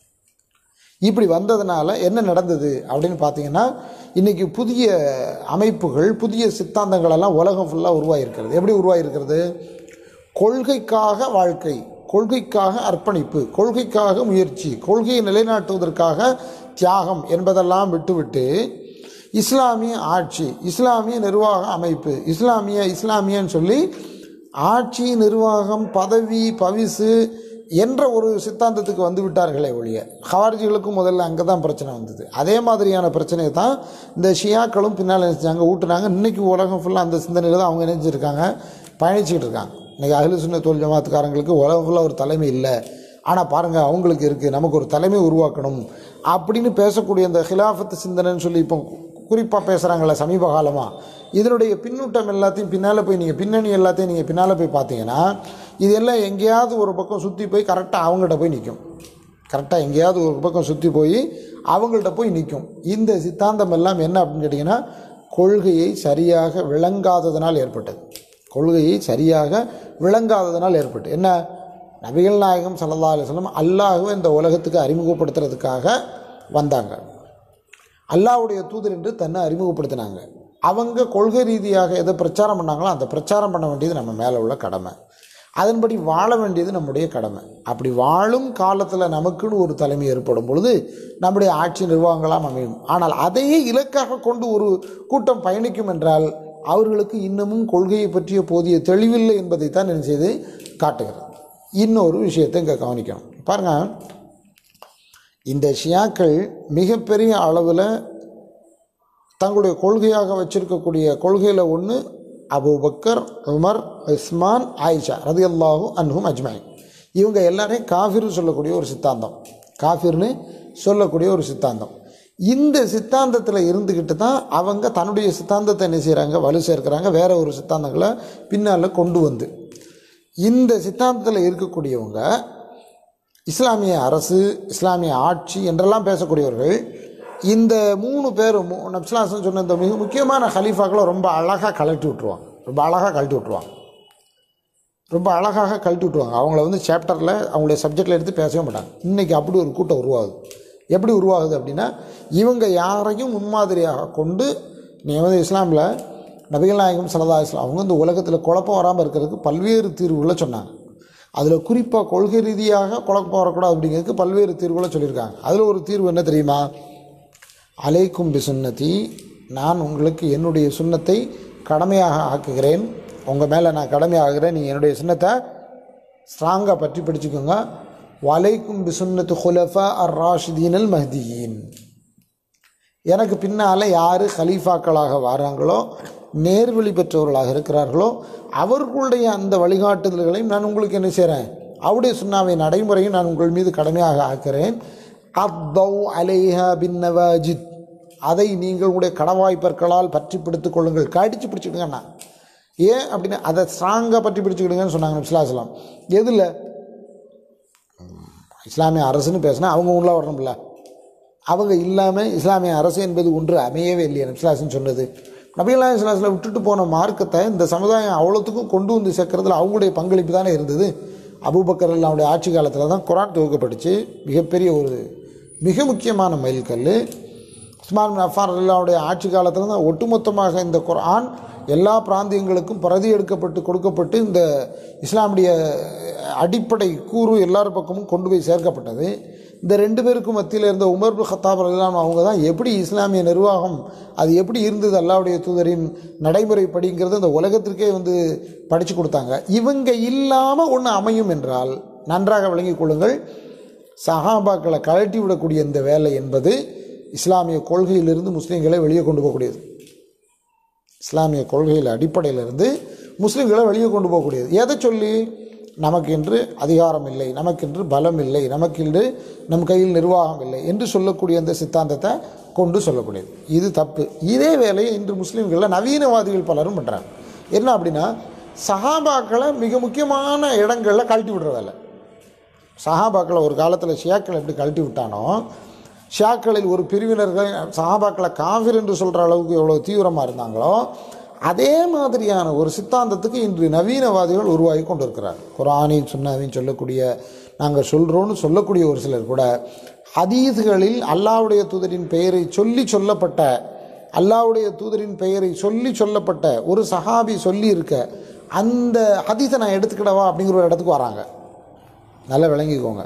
இப்படி வந்ததுனால என்ன நடந்தது அப்படின்னு பார்த்தீங்கன்னா, இன்றைக்கி புதிய அமைப்புகள், புதிய சித்தாந்தங்களெல்லாம் உலகம் ஃபுல்லாக உருவாகிருக்கிறது. எப்படி உருவாகிருக்கிறது? கொள்கைக்காக வாழ்க்கை, கொள்கைக்காக அர்ப்பணிப்பு, கொள்கைக்காக முயற்சி, கொள்கையை நிலைநாட்டுவதற்காக தியாகம் என்பதெல்லாம் விட்டுவிட்டு இஸ்லாமிய ஆட்சி, இஸ்லாமிய நிர்வாக அமைப்பு, இஸ்லாமிய இஸ்லாமியன்னு சொல்லி ஆட்சி நிர்வாகம் பதவி பவிசு என்ற ஒரு சித்தாந்தத்துக்கு வந்து விட்டார்களே ஒழிய, ஹவாரிஜிகளுக்கும் முதல்ல அங்கே தான் பிரச்சனை வந்தது. அதே மாதிரியான பிரச்சனையை தான் இந்த ஷியாக்களும் பின்னால் நினைச்சாங்க, ஊட்டுனாங்க. இன்றைக்கி உலகம் ஃபுல்லாக அந்த சிந்தனையில் தான் அவங்க நினைச்சிருக்காங்க, பயணிச்சுக்கிட்டு இருக்காங்க. இன்றைக்கி அஹ்லு சுன்னத்துல் ஜமாத்காரங்களுக்கு உலகம் ஃபுல்லாக ஒரு தலைமை இல்லை, ஆனால் பாருங்கள் அவங்களுக்கு இருக்குது, நமக்கு ஒரு தலைமை உருவாக்கணும் அப்படின்னு பேசக்கூடிய அந்த ஹிலாஃபத்து சிந்தனைன்னு சொல்லி இப்போ குறிப்பாக பேசுகிறாங்களே சமீப காலமாக, இதனுடைய பின்னூட்டம் எல்லாத்தையும் பின்னால் போய் நீங்கள் பின்னணி எல்லாத்தையும் நீங்கள் பின்னால் போய் பார்த்தீங்கன்னா, இது எல்லாம் எங்கேயாவது ஒரு பக்கம் சுற்றி போய் கரெக்டாக அவங்கள்ட்ட போய் நிற்கும். கரெக்டாக எங்கேயாவது ஒரு பக்கம் சுற்றி போய் அவங்கள்ட்ட போய் நிற்கும். இந்த சித்தாந்தம் எல்லாம் என்ன அப்படின்னு கேட்டிங்கன்னா, கொள்கையை சரியாக விளங்காததனால் ஏற்பட்டது. கொள்கையை சரியாக விளங்காததனால் ஏற்பட்டு என்ன, நபிகள் நாயகம் ஸல்லல்லாஹு அலைஹி வஸல்லம் அல்லாஹ்வை இந்த உலகத்துக்கு அறிமுகப்படுத்துறதுக்காக வந்தாங்க. அல்லாஹ்வுடைய தூதர் என்று தன்னை அறிமுகப்படுத்தினாங்க. அவங்க கொள்கை ரீதியாக எதை பிரச்சாரம் பண்ணாங்களோ அந்த பிரச்சாரம் பண்ண வேண்டியது நம்ம மேலே உள்ள கடமை, அதன்படி வாழ வேண்டியது நம்முடைய கடமை. அப்படி வாழும் காலத்தில் நமக்குன்னு ஒரு தலைமை ஏற்படும் பொழுது நம்முடைய ஆட்சி நிர்வாகங்களாம் அமையும். ஆனால் அதையே இலக்காக கொண்டு ஒரு கூட்டம் பயணிக்கும் என்றால் அவர்களுக்கு இன்னமும் கொள்கையை பற்றிய போதிய தெளிவில்லை என்பதைத்தான் என்ன செய்து காட்டுகிறது. இன்னொரு விஷயத்தை இங்கே கவனிக்கணும். பாருங்கள், இந்த ஷியாக்கள் மிகப்பெரிய அளவில் தங்களுடைய கொள்கையாக வச்சிருக்கக்கூடிய கொள்கையில் ஒன்று அபூபக்கர், உமர், உஸ்மான், ஆயிஷா ரலியல்லாஹு அன்ஹும் அஜ்மஈன், இவங்க எல்லாரையும் காஃபிர்னு சொல்லக்கூடிய ஒரு சித்தாந்தம், காஃபிர்னு சொல்லக்கூடிய ஒரு சித்தாந்தம். இந்த சித்தாந்தத்தில் இருந்துக்கிட்டு தான் அவங்க தன்னுடைய சித்தாந்தத்தை என்ன செய்கிறாங்க, வலு சேர்க்கிறாங்க, வேற ஒரு சித்தாந்தங்களை பின்னால் கொண்டு வந்து. இந்த சித்தாந்தத்தில் இருக்கக்கூடியவங்க இஸ்லாமிய அரசு, இஸ்லாமிய ஆட்சி என்றெல்லாம் பேசக்கூடியவர்கள். இந்த மூணு பேரும் நபிஸ்ஸலாஹு சொன்ன இந்த மிக முக்கியமான ஹலீஃபாக்களை ரொம்ப அழகாக கழட்டி விட்ருவாங்க, ரொம்ப அழகாக கழட்டி விட்ருவாங்க, ரொம்ப அழகாக கழட்டி விட்ருவாங்க. அவங்கள வந்து சாப்டரில் அவங்களுடைய சப்ஜெக்டில் எடுத்து பேசவே மாட்டாங்க. இன்றைக்கி அப்படி ஒரு கூட்டம் உருவாகுது. எப்படி உருவாகுது அப்படின்னா, இவங்க யாரையும் முன்மாதிரியாக கொண்டு நீ வந்து இஸ்லாமில் நபிகள் நாயகம் ஸல்லல்லாஹு அலைஹி வஸல்லம் அவங்க இந்த உலகத்தில் குழப்பம் வராமல் இருக்கிறதுக்கு பல்வேறு தீர்வுகளை சொன்னாங்க. அதில் குறிப்பாக கொள்கை ரீதியாக குழப்பம் வரக்கூடாது அப்படிங்கிறதுக்கு பல்வேறு தீர்வுகளை சொல்லியிருக்காங்க. அதில் ஒரு தீர்வு என்ன தெரியுமா? அலைக்கும் பி சுன்னதி, நான் உங்களுக்கு என்னுடைய சுன்னத்தை கடமையாக ஆக்குகிறேன், உங்கள் மேலே நான் கடமையாகிறேன், நீங்கள் என்னுடைய சுன்னத்தை ஸ்ட்ராங்காக பற்றி பிடிச்சிக்கோங்க. வலைக்கும் பி சுன்னத்து ஹுலஃபா அர் ராஷிதீன் அல் மஹ்தியின், எனக்கு பின்னால் யார் ஹலீஃபாக்களாக வராங்களோ, நேர்வழி பெற்றவர்களாக இருக்கிறார்களோ அவர்களுடைய அந்த வழிகாட்டுதல்களையும் நான் உங்களுக்கு என்ன செய்கிறேன், அவருடைய சுன்னாவை நடைமுறையும் நான் உங்கள் மீது கடமையாக ஆக்கிறேன். அத்தௌ அலைஹா பின் நவாஜித், அதை நீங்கள் உங்களுடைய கடவாய்ப்பற்களால் பற்றி பிடித்துக் கொள்ளுங்கள், கடிச்சு பிடிச்சிடுங்கண்ணா. ஏன் அப்படின்னா அதை ஸ்ட்ராங்காக பற்றி பிடிச்சிக்கிடுங்கன்னு சொன்னாங்க நபி ஸல்லல்லாஹு அலைஹி வஸல்லம். எதில்? இஸ்லாமிய அரசுன்னு பேசினா அவங்க உள்ளே வரணும்ல, அவங்க இல்லாமல் இஸ்லாமிய அரசு என்பது ஒன்று அமையவே இல்லையா நபிஸ்லாசன் சொன்னது. நபிகள் நாயகம் ஸல்லல்லாஹு அலைஹி வஸல்லம் விட்டுட்டு போன மார்க்கத்தை இந்த சமுதாயம் அவ்வளோத்துக்கும் கொண்டு வந்து சேர்க்கறதுல அவங்களுடைய பங்களிப்பு தானே இருந்தது. அபூபக்கர் அவருடைய ஆட்சி காலத்தில் தான் குர்ஆன் துவக்கப்பட்டுச்சு. மிகப்பெரிய ஒரு மிக முக்கியமான மைல்கல். உஸ்மான் பின் அஃபான் ரலியல்லாஹுடைய ஆட்சி காலத்தில் தான் ஒட்டுமொத்தமாக இந்த குர்ஆன் எல்லா பிராந்தியங்களுக்கும் பிரதி எடுக்கப்பட்டு கொடுக்கப்பட்டு இந்த இஸ்லாமுடைய அடிப்படை கூறு எல்லார் பக்கமும் கொண்டு போய் சேர்க்கப்பட்டது. இந்த ரெண்டு பேருக்கும் மத்தியில் இருந்த உமர் பின் கத்தாப் ரலியல்லாஹு அவங்க தான் எப்படி இஸ்லாமிய நிர்வாகம் அது எப்படி இருந்தது அல்லாஹ்வுடைய தூதரின் நடைமுறைப்படிங்கிறது இந்த உலகத்திற்கே வந்து படித்து கொடுத்தாங்க. இவங்க இல்லாமல் ஒன்று அமையும் என்றால் நன்றாக விளங்கிக் கொள்ளுங்கள், சஹாபாக்களை கழட்டி விடக்கூடிய இந்த வேலை என்பது இஸ்லாமிய கொள்கையிலிருந்து முஸ்லீம்களை வெளியே கொண்டு போகக்கூடியது. இஸ்லாமிய கொள்கையில் அடிப்படையிலிருந்து முஸ்லீம்களை வெளியே கொண்டு போகக்கூடியது. எதை சொல்லி? நமக்கென்று அதிகாரம் இல்லை, நமக்கென்று பலம் இல்லை, நமக்கென்று நம் கையில் நிர்வாகம் இல்லை என்று சொல்லக்கூடிய அந்த சித்தாந்தத்தை கொண்டு சொல்லக்கூடியது. இது தப்பு. இதே வேலையை இன்று முஸ்லீம்களில் நவீனவாதிகள் பலரும் பண்ணுறாங்க. என்ன அப்படின்னா, சஹாபாக்களை மிக முக்கியமான இடங்களில் கழட்டி விடுற வேலை. சஹாபாக்களை ஒரு காலத்தில் ஷியாக்களை எப்படி கழட்டி விட்டானோ, ஷியாக்களில் ஒரு பிரிவினர்கள் சஹாபாக்களை காஃபிர் என்று சொல்கிற அளவுக்கு எவ்வளோ தீவிரமாக இருந்தாங்களோ, அதே மாதிரியான ஒரு சித்தாந்தத்துக்கு இன்று நவீனவாதிகள் உருவாகி கொண்டு இருக்கிறார். குர்ஆனையும் சுன்னாவையும் சொல்லக்கூடிய நாங்கள் சொல்கிறோன்னு சொல்லக்கூடிய ஒரு சிலர் கூட ஹதீஸ்களில் அல்லாஹ்வுடைய தூதரின் பெயரை சொல்லி சொல்லப்பட்ட அல்லாஹ்வுடைய தூதரின் பெயரை சொல்லி சொல்லப்பட்ட ஒரு சஹாபி சொல்லி இருக்க அந்த ஹதீஸை நான் எடுத்துக்கிடவா அப்படிங்கிற ஒரு இடத்துக்கு வராங்க. நல்லா விளங்கிக்கோங்க.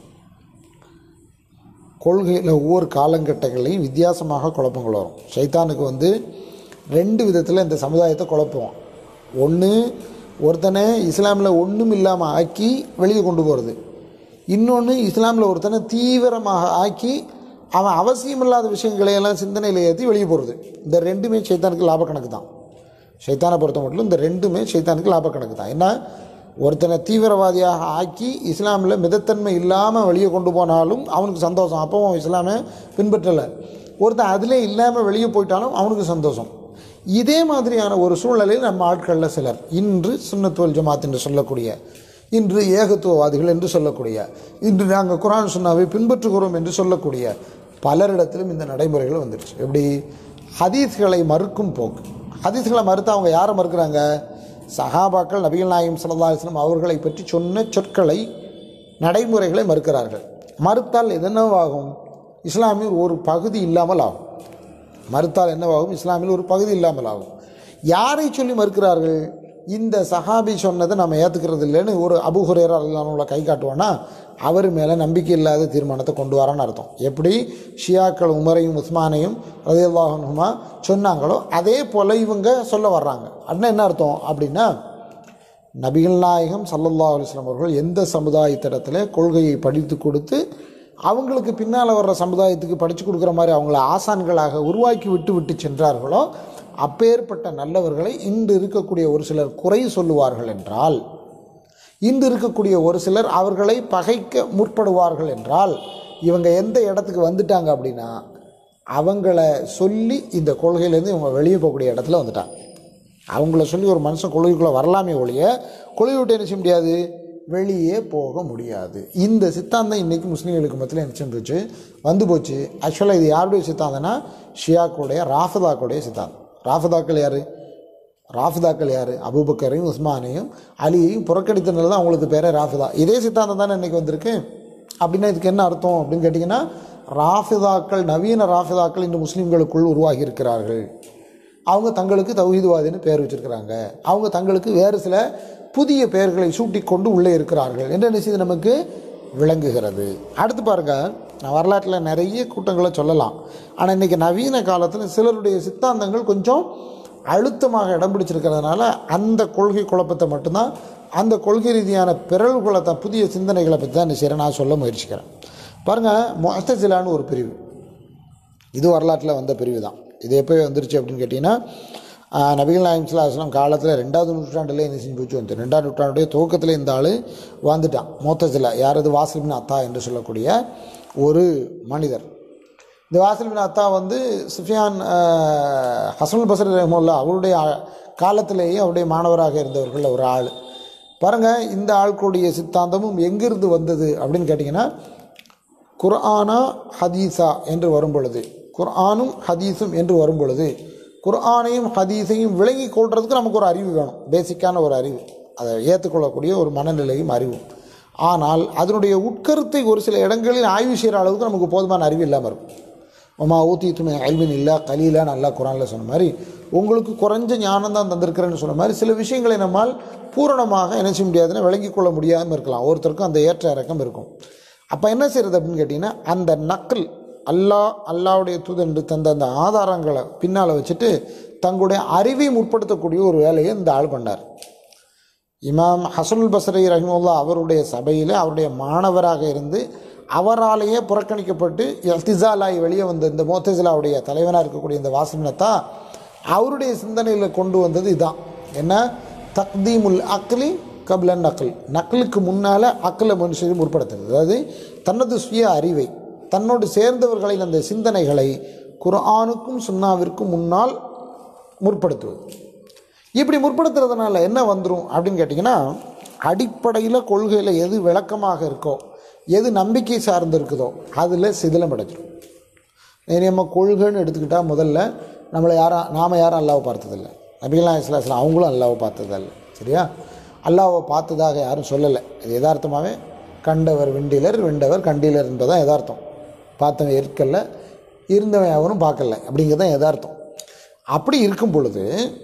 கொள்கையில் ஒவ்வொரு காலகட்டங்களையும் வித்தியாசமாக குழப்பங்கள் வரும். ஷைத்தானுக்கு வந்து ரெண்டு விதத்தில் இந்த சமுதாயத்தை குழப்புவோம். ஒன்று, ஒருத்தனை இஸ்லாமில் ஒன்றும் இல்லாமல் ஆக்கி வெளியே கொண்டு போகிறது. இன்னொன்று, இஸ்லாமில் ஒருத்தனை தீவிரமாக ஆக்கி அவன் அவசியமில்லாத விஷயங்களையெல்லாம் சிந்தனையில் ஏற்றி வெளியே போகிறது. இந்த ரெண்டுமே ஷைத்தானுக்கு லாப கணக்கு தான். ஷைத்தானை பொறுத்த மட்டும் இந்த ரெண்டுமே ஷைத்தானுக்கு லாப கணக்கு தான். ஏன்னா, ஒருத்தனை தீவிரவாதியாக ஆக்கி இஸ்லாமில் மிதத்தன்மை இல்லாமல் வெளியே கொண்டு போனாலும் அவனுக்கு சந்தோஷம், அப்போவும் இஸ்லாமை பின்பற்றலை. ஒருத்தன் அதிலே இல்லாமல் வெளியே போயிட்டாலும் அவனுக்கு சந்தோஷம். இதே மாதிரியான ஒரு சூழ்நிலையில் நம்ம ஆட்களில் சிலர் இன்று சுன்னத் வல் ஜமாத் என்று சொல்லக்கூடிய, இன்று ஏகத்துவவாதிகள் என்று சொல்லக்கூடிய, இன்று நாங்கள் குர்ஆன் சுன்னாவை பின்பற்றுகிறோம் என்று சொல்லக்கூடிய பலரிடத்திலும் இந்த நடைமுறைகள் வந்துடுச்சு. எப்படி? ஹதீஸ்களை மறுக்கும் போக்கு. ஹதீஸ்களை மறுத்து அவங்க யாரை மறுக்கிறாங்க? சஹாபாக்கள் நபிகள் நாயகம் ஸல்லல்லாஹு அலைஹி வஸல்லம் அவர்களை பற்றி சொன்ன சொற்களை, நடைமுறைகளை மறுக்கிறார்கள். மறுத்தால் என்னவாகும்? இஸ்லாமில் ஒரு பகுதி இல்லாமல் ஆகும். மறுத்தால் என்னவாகும்? இஸ்லாமில் ஒரு பகுதி இல்லாமல் ஆகும். யாரை சொல்லி மறுக்கிறார்கள்? இந்த சஹாபி சொன்னதை நம்ம ஏற்றுக்கிறது இல்லைன்னு ஒரு அபூ ஹுரைரா ரலியல்லாஹு அன்ஹு கை காட்டுவானா, அவர் மேலே நம்பிக்கை இல்லாத தீர்மானத்தை கொண்டு வரான்னு அர்த்தம். எப்படி ஷியாக்கள் உமரையும் உஸ்மானையும் ரலியல்லாஹு அன்ஹுமா சொன்னாங்களோ அதே போல் இவங்க சொல்ல வர்றாங்க. அப்படின்னா என்ன அர்த்தம் அப்படின்னா, நபிகள் நாயகம் ஸல்லல்லாஹு அலைஹி வஸல்லம் அவர்கள் எந்த சமுதாயத்திடத்தில் கொள்கையை படித்து கொடுத்து அவங்களுக்கு பின்னால் வர்ற சமுதாயத்துக்கு படித்து கொடுக்குற மாதிரி அவங்கள ஆசான்களாக உருவாக்கி விட்டு விட்டு சென்றார்களோ அப்பேற்பட்ட நல்லவர்களை இன்று இருக்கக்கூடிய ஒரு சிலர் குறை சொல்லுவார்கள் என்றால், இன்று இருக்கக்கூடிய ஒரு சிலர் அவர்களை பகைக்க முற்படுவார்கள் என்றால், இவங்க எந்த இடத்துக்கு வந்துட்டாங்க அப்படின்னா, அவங்கள சொல்லி இந்த கொள்கையிலேருந்து இவங்க வெளியே போகக்கூடிய இடத்துல வந்துட்டாங்க. அவங்கள சொல்லி ஒரு மனுஷன் கொள்கைக்குள்ளே வரலாமே ஒழிய கொள்கை விட்டு என்ன செய்ய முடியாது, வெளியே போக முடியாது. இந்த சித்தாந்தம் இன்றைக்கி முஸ்லீம்களுக்கு மத்தியில் என்ன செஞ்சிருச்சு, வந்து போச்சு. ஆக்சுவலாக இது யாருடைய சித்தாந்தம்னா ஷியாக்களுடைய ராஃபிதாக்களுடைய சித்தாந்தம். ராஃபிதாக்கள் யார்? ராஃபிதாக்கள் யார்? அபூபக்கரையும் உஸ்மானையும் அலியையும் புறக்கணித்தனால தான் அவங்களுக்கு பேரே ராஃபிதா. இதே சித்தாந்தம் தானே இன்றைக்கி வந்திருக்கு. அப்படின்னா இதுக்கு என்ன அர்த்தம் அப்படின்னு கேட்டிங்கன்னா, ராஃபிதாக்கள், நவீன ராஃபிதாக்கள் இன்று முஸ்லீம்களுக்குள் உருவாகி இருக்கிறார்கள். அவங்க தங்களுக்கு தௌஹீத்வாதின்னு பேர் வச்சுருக்கிறாங்க. அவங்க தங்களுக்கு வேறு சில புதிய பெயர்களை சூட்டி கொண்டு உள்ளே இருக்கிறார்கள் என்ற நிச்சயம் நமக்கு விளங்குகிறது. அடுத்து பாருங்கள், நான் வரலாற்றில் நிறைய கூட்டங்களை சொல்லலாம். ஆனால் இன்றைக்கி நவீன காலத்தில் சிலருடைய சித்தாந்தங்கள் கொஞ்சம் அழுத்தமாக இடம் பிடிச்சிருக்கிறதுனால அந்த கொள்கை குழப்பத்தை மட்டும்தான், அந்த கொள்கை ரீதியான பிறழ்வுகளை தான், புதிய சிந்தனைகளை பற்றி தான் நிச்சயம் நான் சொல்ல முயற்சிக்கிறேன். பாருங்கள், முஅ்தஸிலான்னு ஒரு பிரிவு, இது வரலாற்றில் வந்த பிரிவு தான். இது எப்போ வந்துருச்சு அப்படின்னு கேட்டிங்கன்னா, நபிகள் நாயகம் ஸல்லல்லாஹு அலைஹி வஸல்லம் காலத்தில் ரெண்டாவது நூற்றாண்டில் என்ன செஞ்சு போச்சு வந்து ரெண்டாவது நூற்றாண்டுடைய துவக்கத்தில் இந்த ஆள் வந்துட்டான். முஅ்தஸிலா யாரது? வாசில் பின் அத்தா என்று சொல்லக்கூடிய ஒரு மனிதர். இந்த வாசில் பின் அத்தா வந்து சுஃபியான் ஹஸனுல் பஸ்ரி ரஹ்மத்துல்லாஹ் அவருடைய காலத்திலேயே அவருடைய மாணவராக இருந்தவர்கள் ஒரு ஆள். பாருங்கள், இந்த ஆட்களுடைய சித்தாந்தமும் எங்கிருந்து வந்தது அப்படின்னு கேட்டிங்கன்னா, குர்ஆனா ஹதீஸா என்று வரும் பொழுது, குர்ஆனும் ஹதீஸும் என்று வரும் பொழுது, குர்ஆனையும் ஹதீஸையும் விளங்கி கொள்றதுக்கு நமக்கு ஒரு அறிவு வேணும், பேசிக்கான ஒரு அறிவு, அதை ஏற்றுக்கொள்ளக்கூடிய ஒரு மனநிலையும் அறிவும். ஆனால் அதனுடைய உட்கருத்தை ஒரு சில இடங்களில் ஆய்வு செய்கிற அளவுக்கு நமக்கு போதுமான அறிவு இல்லாமல் இருக்கும். ஒமா ஊத்தி துணை அல்வின் இல்லா கலீலான்னு அல்லா குரானில் சொன்ன மாதிரி, உங்களுக்கு குறைஞ்ச ஞானம் தான் தந்திருக்கிறேன்னு சொன்ன மாதிரி சில விஷயங்களை நம்மால் பூரணமாக என்ன செய்ய முடியாதுன்னு விளங்கி கொள்ள முடியாமல் இருக்கலாம். ஒருத்தருக்கும் அந்த ஏற்ற இறக்கம் இருக்கும். அப்போ என்ன செய்கிறது அப்படின்னு கேட்டிங்கன்னா, அந்த நக்கல் அல்லாஹ் அல்லாவுடைய தூதன் தந்த அந்த ஆதாரங்களை பின்னால் வச்சுட்டு தங்களுடைய அறிவை முற்படுத்தக்கூடிய ஒரு வேலையை இந்த ஆள் பண்ணார். இமாம் ஹசனுல் பஸ்ரி ரஹிமுல்லா அவருடைய சபையில் அவருடைய மாணவராக இருந்து அவராலேயே புறக்கணிக்கப்பட்டு இல்திசாலாய் வெளியே வந்த இந்த முஅ்தஸிலாவுடைய தலைவனாக இருக்கக்கூடிய இந்த வாசிமினத்தா அவருடைய சிந்தனையில் கொண்டு வந்தது இதுதான். என்ன? தக்தீமுல் அக்லி கப்லன் நக்கல், நக்கலுக்கு முன்னால் அக்கலை மனுஷன் முற்படுத்துறது. அதாவது தனது சுய அறிவை, தன்னோடு சேர்ந்தவர்களின் அந்த சிந்தனைகளை குர்ஆனுக்கும் சுன்னாவிற்கும் முன்னால் முற்படுத்துவது. இப்படி முற்படுத்துறதுனால என்ன வந்துடும் அப்படின்னு கேட்டிங்கன்னா, அடிப்படையில் கொள்கையில் எது விளக்கமாக இருக்கோ, எது நம்பிக்கை சார்ந்து இருக்குதோ அதில் சிதிலம் அடைஞ்சிடும். நம்ம கொள்கைன்னு எடுத்துக்கிட்டால் முதல்ல நம்மளை யாரும் நாம் யாரும் அல்லாவை பார்த்ததில்லை. நபிகள்லாம் இஸ்லாம் அவங்களும் அல்லாவை பார்த்ததில்லை. சரியா? அல்லாவை பார்த்ததாக யாரும் சொல்லலை. இது யதார்த்தமாகவே கண்டவர் விண்டிலர் விண்டவர் கண்டிலர் என்பதுதான் யதார்த்தம். பார்த்தவன் இருக்கல, இருந்தவன் அவனும் பார்க்கல அப்படிங்கிறது தான் யதார்த்தம். அப்படி இருக்கும் பொழுது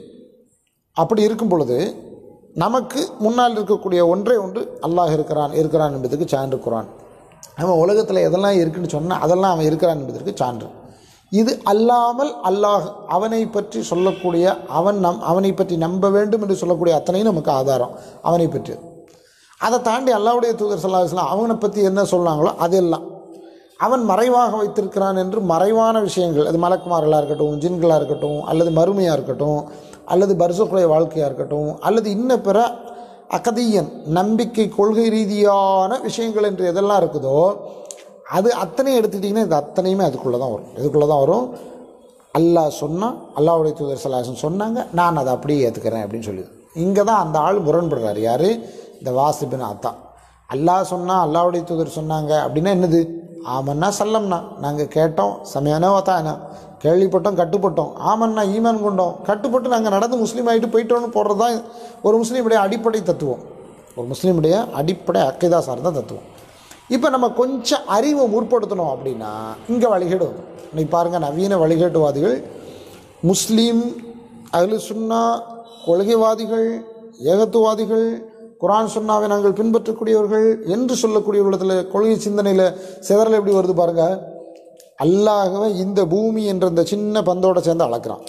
அப்படி இருக்கும் பொழுது நமக்கு முன்னால் இருக்கக்கூடிய ஒன்றே ஒன்று அல்லாஹ் இருக்கிறான் இருக்கிறான் என்பதற்கு சான்று குர்ஆன். அவன் உலகத்தில் எதெல்லாம் இருக்குன்னு சொன்னால் அதெல்லாம் அவன் இருக்கிறான் என்பதற்கு சான்று. இது அல்லாமல் அல்லாஹ் அவனை பற்றி சொல்லக்கூடிய அவன் நம் அவனை பற்றி நம்ப வேண்டும் என்று சொல்லக்கூடிய அத்தனையும் நமக்கு ஆதாரம் அவனை பற்றி. அதை தாண்டி அல்லாஹ்வுடைய தூதர் ஸல்லல்லாஹு அலைஹி வஸல்லம் அவனை பற்றி என்ன சொன்னாங்களோ அதெல்லாம் அவன் மறைவாக வைத்திருக்கிறான் என்று மறைவான விஷயங்கள், அது மலக்குமார்களாக இருக்கட்டும், ஜின்களாக இருக்கட்டும், அல்லது மறுமையாக இருக்கட்டும், அல்லது பர்சுக்குடைய வாழ்க்கையாக இருக்கட்டும், அல்லது இன்ன பிற அகதியன் நம்பிக்கை கொள்கை ரீதியான விஷயங்கள் என்று எதெல்லாம் இருக்குதோ அது அத்தனையும் எடுத்துக்கிட்டிங்கன்னா இது அத்தனையுமே அதுக்குள்ளே தான் வரும். இதுக்குள்ளே தான் வரும். அல்லாஹ் சொன்னால், அல்லாஹ்வுடைய தூதர் ஸல்லல்லாஹு அலைஹி வஸல்லம் சொன்னாங்க, நான் அதை அப்படியே ஏற்றுக்கிறேன் அப்படின்னு சொல்லி. இங்கே தான் அந்த ஆள் முரண்படுறார். யார்? இந்த வாசிபின் அத்தா. அல்லாஹ் சொன்னால், அல்லாஹ்வுடைய தூதர் சொன்னாங்க அப்படின்னா என்னது? ஆமன்னா சல்லம்னா, நாங்கள் கேட்டோம், சமயானா வத்தானா, கேள்விப்பட்டோம், கட்டுப்பட்டோம். ஆமன்னா ஈமான் கொண்டோம், கட்டுப்பட்டு நாங்கள் நடந்து முஸ்லீம் ஆகிட்டு போயிட்டோன்னு போடுறது தான் ஒரு முஸ்லீமுடைய அடிப்படை தத்துவம். ஒரு முஸ்லீமுடைய அடிப்படை அக்கீதா சார்ந்த தத்துவம். இப்போ நம்ம கொஞ்சம் அறிவை முற்படுத்தணும் அப்படின்னா இங்கே வழிகேடு வரும். இன்னைக்கு பாருங்கள், நவீன வழிகேட்டுவாதிகள் முஸ்லீம், அஹ்லு சுன்னா, கொள்கைவாதிகள், ஏகத்துவாதிகள், குர்ஆன் சுன்னாவை நாங்கள் பின்பற்றக்கூடியவர்கள் என்று சொல்லக்கூடியவர்களிடத்தில் கொள்கை சிந்தனையில் சிதறல் எப்படி வருது பாருங்கள். அல்லாஹ்வை இந்த பூமி என்ற இந்த சின்ன பந்தோட சேர்ந்து அளக்கிறான்.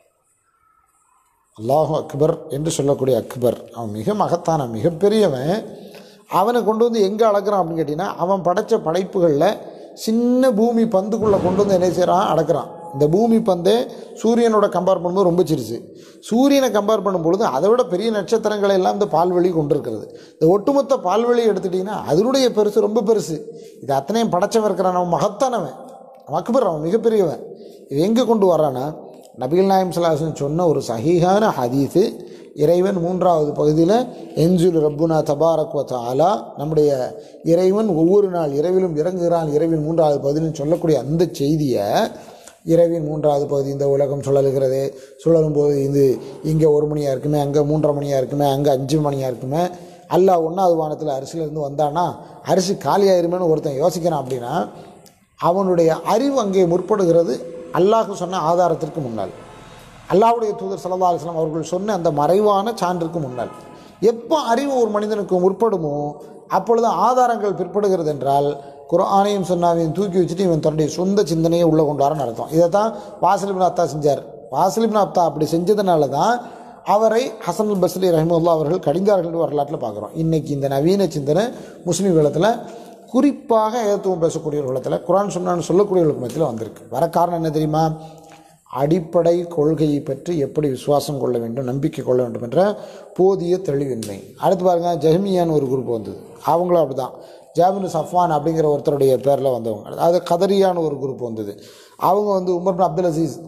அல்லாஹு அக்பர் என்று சொல்லக்கூடிய அக்பர் அவன் மிக மகத்தான மிகப்பெரியவன். அவனை கொண்டு வந்து எங்கே அளக்கிறான் அப்படின்னு கேட்டிங்கன்னா, அவன் படைத்த படைப்புகளில் சின்ன பூமி பந்துக்குள்ளே கொண்டு வந்து என்ன செய்கிறான்? அடக்கிறான். இந்த பூமி பந்தே சூரியனோட கம்பேர் பண்ணும்போது ரொம்ப சிறுசு. சூரியனை கம்பேர் பண்ணும்பொழுது அதை விட பெரிய நட்சத்திரங்களை எல்லாம் இந்த பால்வெளி கொண்டு இருக்கிறது. இந்த ஒட்டுமொத்த பால்வெளியை எடுத்துட்டிங்கன்னா அதனுடைய பெருசு ரொம்ப பெருசு. இது அத்தனையும் படைச்சவன் இருக்கிறான். அவன் மகத்தானவன், அவன் அக்பர், அவன் மிகப்பெரியவன். இது எங்கே கொண்டு வர்றான்னா, நபிகள் நாயகம் ஸல்லல்லாஹு அலைஹி வஸல்லம் சொன்ன ஒரு சஹீஹான ஹதீஸு. இறைவன் மூன்றாவது பகுதியில் என்ஜுல் ரப்புனா தபாரக் வ தஆலா, நம்முடைய இறைவன் ஒவ்வொரு நாள் இரவிலும் இறங்குகிறான், இரவின் மூன்றாவது பகுதின்னு சொல்லக்கூடிய அந்த செய்தியை, இரவின் மூன்றாவது பகுதி இந்த உலகம் சுழலுகிறது, சுழலும் போது இது இங்கே ஒரு மணியாக இருக்குமே, அங்கே மூன்றரை மணியாக இருக்குமே, அங்கே அஞ்சு மணியாக இருக்குமே, அல்லாஹ் ஒன்றாவது வானத்தில் அரிசிலேருந்து வந்தானா அரிசி காலியாயிருமேனு ஒருத்தன் யோசிக்கிறான் அப்படின்னா அவனுடைய அறிவு அங்கே முற்படுகிறது அல்லாஹ் சொன்ன ஆதாரத்திற்கு முன்னால், அல்லாஹ்வுடைய தூதர் ஸல்லல்லாஹு அலைஹி வஸல்லம் அவர்கள் சொன்ன அந்த மறைவான சான்றுக்கு முன்னால். எப்போ அறிவு ஒரு மனிதனுக்கு முற்படுமோ அப்பொழுது ஆதாரங்கள் பிற்படுகிறது என்றால் குர்ஆனையும் சுன்னாவையும் தூக்கி வச்சுட்டு இவன் தன்னுடைய சொந்த சிந்தனையை உள்ளே கொண்டாருன்னு அர்த்தம். இதை தான் வாசில் இப்னு அத்தா செஞ்சார். வாசில் இப்னு அத்தா அப்படி செஞ்சதுனால தான் அவரை ஹசனுல் பஸ்ரி ரஹிமஹுல்லாஹ் அவர்கள் கடிந்தார்கள் வரலாற்றில் பார்க்குறோம். இன்றைக்கி இந்த நவீன சிந்தனை முஸ்லீம் காலத்தில், குறிப்பாக ஏகத்துவம் பேசக்கூடியவர்களிடத்தில், குர்ஆன் சுன்னான்னு சொல்லக்கூடியவர்களுக்கு மத்தியில் வந்திருக்கு. வர காரணம் என்ன தெரியுமா? அடிப்படை கொள்கையை பற்றி எப்படி விசுவாசம் கொள்ள வேண்டும், நம்பிக்கை கொள்ள வேண்டும் என்ற போதிய தெளிவின்மை. அடுத்து பாருங்கள், ஜஹ்மியான்னு ஒரு குரூப் வந்தது. அவங்களும் அப்படி தான். ஜாபின் சஃப்வான் அப்படிங்கிற ஒருத்தருடைய பேரில் வந்தவங்க. அது கதரியான்னு ஒரு குரூப் வந்தது. அவங்க வந்து உமர் பின் அப்துல் அசீஸ்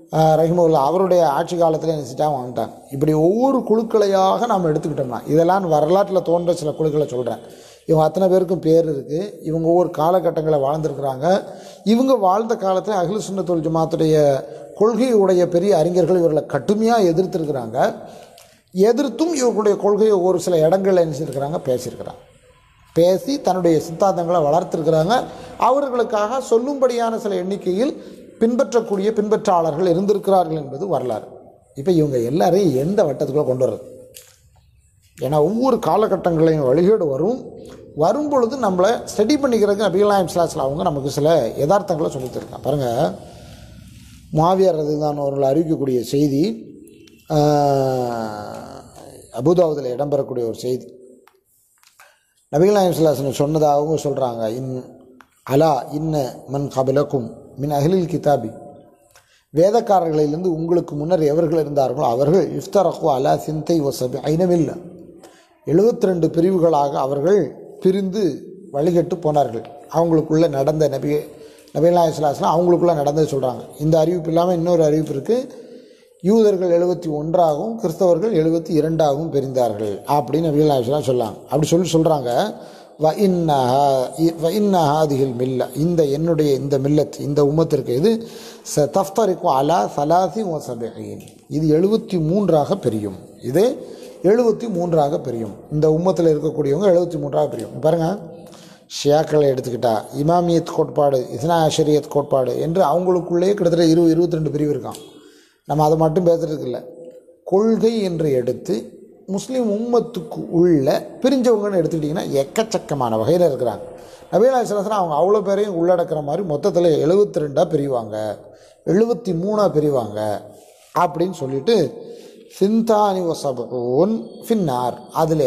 ரஹிமவுல்லா அவருடைய ஆட்சி காலத்தில் நினச்சிட்டாங்க வாங்கிட்டாங்க. இப்படி ஒவ்வொரு குழுக்களையாக நாம் எடுத்துக்கிட்டோம்னா, இதெல்லாம் வரலாற்றில் தோன்ற சில குழுக்களை சொல்கிறேன். இவங்க அத்தனை பேருக்கும் பேர் இருக்குது. இவங்க ஒவ்வொரு காலகட்டங்களை வாழ்ந்துருக்குறாங்க. இவங்க வாழ்ந்த காலத்தில் அஹ்லு சுன்னத் வல் ஜமாத்துடைய கொள்கையுடைய பெரிய அறிஞர்கள் இவர்களை கடுமையாக எதிர்த்துருக்கிறாங்க. எதிர்த்தும் இவர்களுடைய கொள்கையை ஒரு சில இடங்களில் நினைச்சிருக்கிறாங்க, பேசியிருக்கிறாங்க. பேசி தன்னுடைய சித்தாந்தங்களை வளர்த்துருக்கிறாங்க. அவர்களுக்காக சொல்லும்படியான சில எண்ணிக்கையில் பின்பற்றக்கூடிய பின்பற்றாளர்கள் இருந்திருக்கிறார்கள் என்பது வரலாறு. இப்போ இவங்க எல்லாரையும் எந்த வட்டத்துக்குள்ளே கொண்டு வர்றது? ஏன்னா ஒவ்வொரு காலகட்டங்களையும் வழிகேடு வரும். வரும் பொழுது நம்மளை ஸ்டடி பண்ணிக்கிறதுக்கு நபிகள் நாயகம் ஸல்லல்லாஹு அலைஹி வஸல்லம் அவங்க நமக்கு சில யதார்த்தங்களை சொல்லித் தருக்காங்க. பாருங்கள், முஆவியா ரலியல்லாஹு அன்ஹு அவர்கள் அறிவிக்கக்கூடிய செய்தி, அபூதாவுதில் இடம்பெறக்கூடிய ஒரு செய்தி. நபிகள் நாயகம் ஸல்லல்லாஹு அலைஹி வஸல்லம் சொன்னதாகவும் சொல்கிறாங்க, இன் அலா இன்ன மன் கபலக்கும் மின் அஹ்லில் கிதாபி, வேதக்காரர்களிலிருந்து உங்களுக்கு முன்னர் எவர்கள் இருந்தார்களோ அவர்கள் இஃப்தரகு அலா சிந்தை வசபி ஐனமில்ல, எழுபத்தி ரெண்டு பிரிவுகளாக அவர்கள் பிரிந்து வழிகட்டு போனார்கள். அவங்களுக்குள்ளே நடந்த நபி நபிகள் நாயகம் ஸல்லல்லாஹு அலைஹி வஸல்லம் அவங்களுக்குள்ளே நடந்தது சொல்கிறாங்க. இந்த அறிவிப்பு இல்லாமல் இன்னொரு அறிவிப்பு இருக்குது, யூதர்கள் எழுபத்தி ஒன்றாகவும் கிறிஸ்தவர்கள் எழுபத்தி இரண்டாகவும் பிரிந்தார்கள் அப்படின்னு நபிகள் நாயகம் ஸல்லல்லாஹு அலைஹி வஸல்லம் சொல்லாங்க. அப்படி சொல்லி சொல்கிறாங்க, வ இன்னஹா வ இன்னஹாதிஹில் மில்ல, இந்த என்னுடைய இந்த மில்லத் இந்த உம்மத்திற்கு இது ச தஃப்தரிக்கு அலா சலாசி வ சபீன், இது எழுபத்தி மூன்றாக பிரியும். இது எழுபத்தி மூன்றாக பிரியும். இந்த உம்மத்தில் இருக்கக்கூடியவங்க எழுபத்தி மூன்றாக பிரியும். பாருங்கள், ஷியாக்களை எடுத்துக்கிட்டா இமாமியத் கோட்பாடு, இஸ்னா அஷரியத் கோட்பாடு என்று அவங்களுக்குள்ளேயே கிட்டத்தட்ட இருபது இருபத்தி ரெண்டு பிரிவு இருக்கான். நம்ம அதை மட்டும் பேசுறதுக்கு இல்லை, கொள்கை என்று எடுத்து முஸ்லீம் உம்மத்துக்கு உள்ள பிரிஞ்சவங்கன்னு எடுத்துக்கிட்டிங்கன்னா எக்கச்சக்கமான வகையில் இருக்கிறாங்க. நபிகள் நாயகம் ஸல்லல்லாஹு அலைஹி வஸல்லம் அவங்க அவ்வளோ பேரையும் உள்ளடக்கிற மாதிரி மொத்தத்தில் எழுபத்தி ரெண்டாக பிரிவாங்க, எழுபத்தி மூணாக பிரிவாங்க அப்படின்னு சொல்லிட்டு சிந்தானி வசபூன் ஃபின்னார், அதில்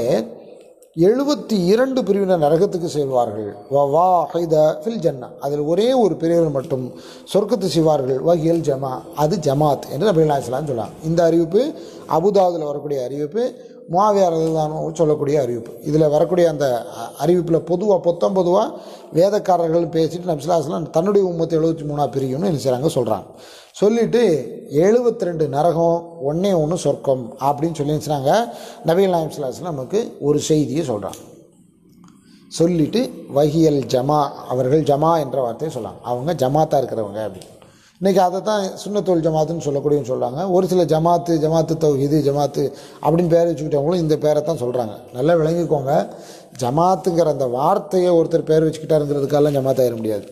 எழுபத்தி இரண்டு பிரிவினர் நரகத்துக்கு செல்வார்கள். வவாஹித ஃபில் ஜன்னா, அதில் ஒரே ஒரு பிரிவினர் மட்டும் சொர்க்கத்து செய்வார்கள். வஹியல் ஜமா, அது ஜமாத் என்று நபிகள் நாயகம் ஸல்லல்லாஹு அலைஹி வஸல்லம் சொல்லலாம். இந்த அறிவிப்பு அபூதாவுதில் வரக்கூடிய அறிவிப்பு, முஆவியா ரலியல்லாஹு அன்ஹு சொல்லக்கூடிய அறிவிப்பு. இதில் வரக்கூடிய அந்த அறிவிப்பில் பொதுவாக பொத்தம் பொதுவாக வேதக்காரர்கள் பேசிட்டு நபி ஸல்லல்லாஹு அலைஹி வஸல்லம் தன்னுடைய உம்மத்தை எழுபத்தி மூணா பிரியும்னு என்ன செய்கிறாங்க சொல்கிறாங்க. சொல்லிவிட்டு எழுபத்தி ரெண்டு நரகம் ஒன்றே ஒன்று சொர்க்கம் அப்படின்னு சொல்லி நினச்சினாங்க. நபிகள் நாயகம் ஸல்லல்லாஹு அலைஹி வஸல்லம் நமக்கு ஒரு செய்தியை சொல்கிறாங்க. சொல்லிவிட்டு வஹியல் ஜமா, அவர்கள் ஜமா என்ற வார்த்தையை சொல்கிறாங்க, அவங்க ஜமாத்தாக இருக்கிறவங்க அப்படின்னு. இன்றைக்கி அதை தான் சுன்னத் வல் ஜமாத்துன்னு சொல்லக்கூடியன்னு சொல்கிறாங்க. ஒரு சில ஜமாத்து ஜமாத்து தௌஹீது ஜமாத்து அப்படின்னு பேர் வச்சுக்கிட்டவங்களும் இந்த பேரை தான் சொல்கிறாங்க. நல்லா விளங்கிக்கோங்க, ஜமாத்துங்கிற அந்த வார்த்தையை ஒருத்தர் பேர் வச்சுக்கிட்டாருங்கிறதுக்கெல்லாம் ஜமாத் ஆயிட முடியாது.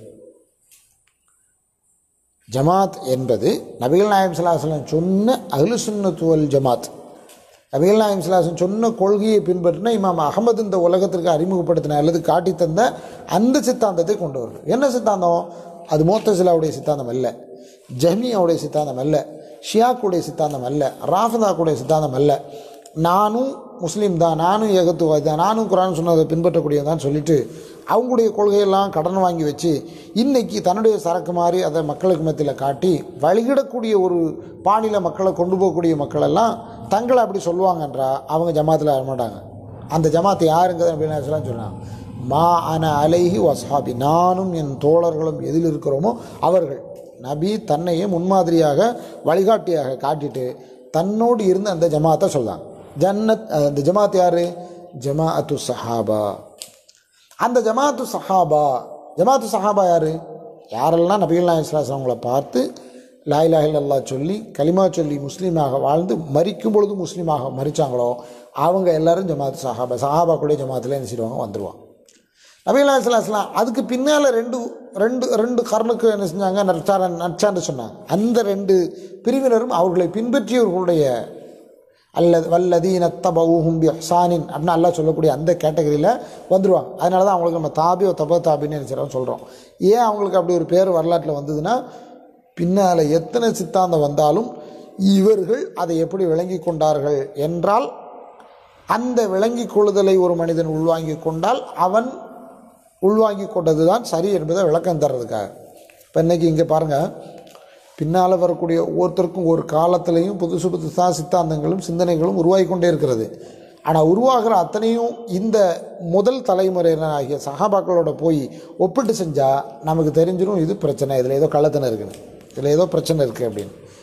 ஜமாத் என்பது நபிகள் நாயகம் ஸல்லல்லாஹு அலைஹி வஸல்லம் சொன்ன அஹ்லு சுன்னத் வல் ஜமாத், நபிகள் நாயகம் ஸல்லல்லாஹு அலைஹி வஸல்லம் சொன்ன கொள்கையை பின்பற்றின இமாம் அஹமது இந்த உலகத்திற்கு அறிமுகப்படுத்தின அல்லது காட்டி தந்த அந்த சித்தாந்தத்தை கொண்டு வருது. என்ன சித்தாந்தம்? அது முஅத்தஸிலாவுடைய சித்தாந்தம் அல்ல, ஜஹ்மியாவுடைய சித்தாந்தம் அல்ல, ஷியாக்குடைய சித்தாந்தம் அல்ல, ராஃபிதாக்குடைய சித்தாந்தம் அல்ல. நானும் முஸ்லீம் தான், நானும் ஏகத்துவாதி தான், நானும் குர்ஆன் சொன்னதை பின்பற்றக்கூடியதான் சொல்லிட்டு அவங்களுடைய கொள்கையெல்லாம் கடன் வாங்கி வச்சு இன்றைக்கி தன்னுடைய சரக்கு மாதிரி அதை மக்களுக்கு மத்தியில் காட்டி வழிகிடக்கூடிய ஒரு பாணியில் மக்களை கொண்டு போகக்கூடிய மக்களெல்லாம் தங்களை அப்படி சொல்லுவாங்கன்றா அவங்க ஜமாத்தில் வரமாட்டாங்க. அந்த ஜமாத்தை யாருங்கிறத அப்படின்னு சொன்னாங்க, மா அன அலைஹி வஸ்ஹாபி, நானும் என் தோழர்களும் எதில் இருக்கிறோமோ அவர்கள். நபி தன்னையே முன்மாதிரியாக வழிகாட்டியாக காட்டிட்டு தன்னோடு இருந்த அந்த ஜமாத்தை சொல்கிறாங்க. ஜன்னத், அந்த ஜமாத் யார்? ஜமாஅத்து சஹாபா. அந்த ஜமாத்து சஹாபா, ஜமாத்து சஹாபா யார்? யாரெல்லாம் நபிகள் நாயகம் ஸல்லல்லாஹு அலைஹி வஸல்லம் அவங்களை பார்த்து லா இலாஹா இல்லல்லாஹ் சொல்லி கலிமா சொல்லி முஸ்லீமாக வாழ்ந்து மரிக்கும் பொழுது முஸ்லீமாக மரித்தாங்களோ அவங்க எல்லாரும் ஜமாத்து சஹாபா. சஹாபாக்குடைய ஜமாத்தில் என்ன செய்வாங்க? வந்துடுவாங்க. நபிகள் நாயகம் ஸல்லல்லாஹு அலைஹி வஸல்லம் அதுக்கு பின்னால் ரெண்டு ரெண்டு ரெண்டு கர்ணுக்கு என்ன செஞ்சாங்க? நற்சார நற்சான்று சொன்னாங்க. அந்த ரெண்டு பிரிவினரும் அவர்களை பின்பற்றியவர்களுடைய அல்லது வல்லதீன தபவுஹும் பிஹ்சானின் அப்படின்னு அல்லாஹ் சொல்லக்கூடிய அந்த கேட்டகரியில் வந்துடுவாங்க. அதனால தான் அவங்களுக்கு நம்ம தாபியோ தப தாபின்னு நினைச்சிடறோம் சொல்கிறோம். ஏன் அவங்களுக்கு அப்படி ஒரு பேர் வரலாற்றில் வந்ததுன்னா, பின்னால் எத்தனை சித்தாந்தம் வந்தாலும் இவர்கள் அதை எப்படி விளங்கி கொண்டார்கள் என்றால், அந்த விளங்கி கொள்ளுதலை ஒரு மனிதன் உள்வாங்கி கொண்டால் அவன் உள்வாங்கி கொண்டது தான் சரி என்பதை விளக்கம் தர்றதுக்காக. இப்போ இன்றைக்கி இங்கே பாருங்கள், பின்னால் வரக்கூடிய ஒவ்வொருத்தருக்கும் ஒரு காலத்திலையும் புதுசு புதுசாக சித்தாந்தங்களும் சிந்தனைகளும் உருவாகி கொண்டே இருக்கிறது. ஆனால் உருவாகிற அத்தனையும் இந்த முதல் தலைமுறையினராகிய சஹாபாக்களோட போய் ஒப்பிட்டு செஞ்சால் நமக்கு தெரிஞ்சிடும் இது பிரச்சனை, இதில் ஏதோ கள்ளத்தனம் இருக்குன்னு, இதில் ஏதோ பிரச்சனை இருக்குது அப்படின்னு.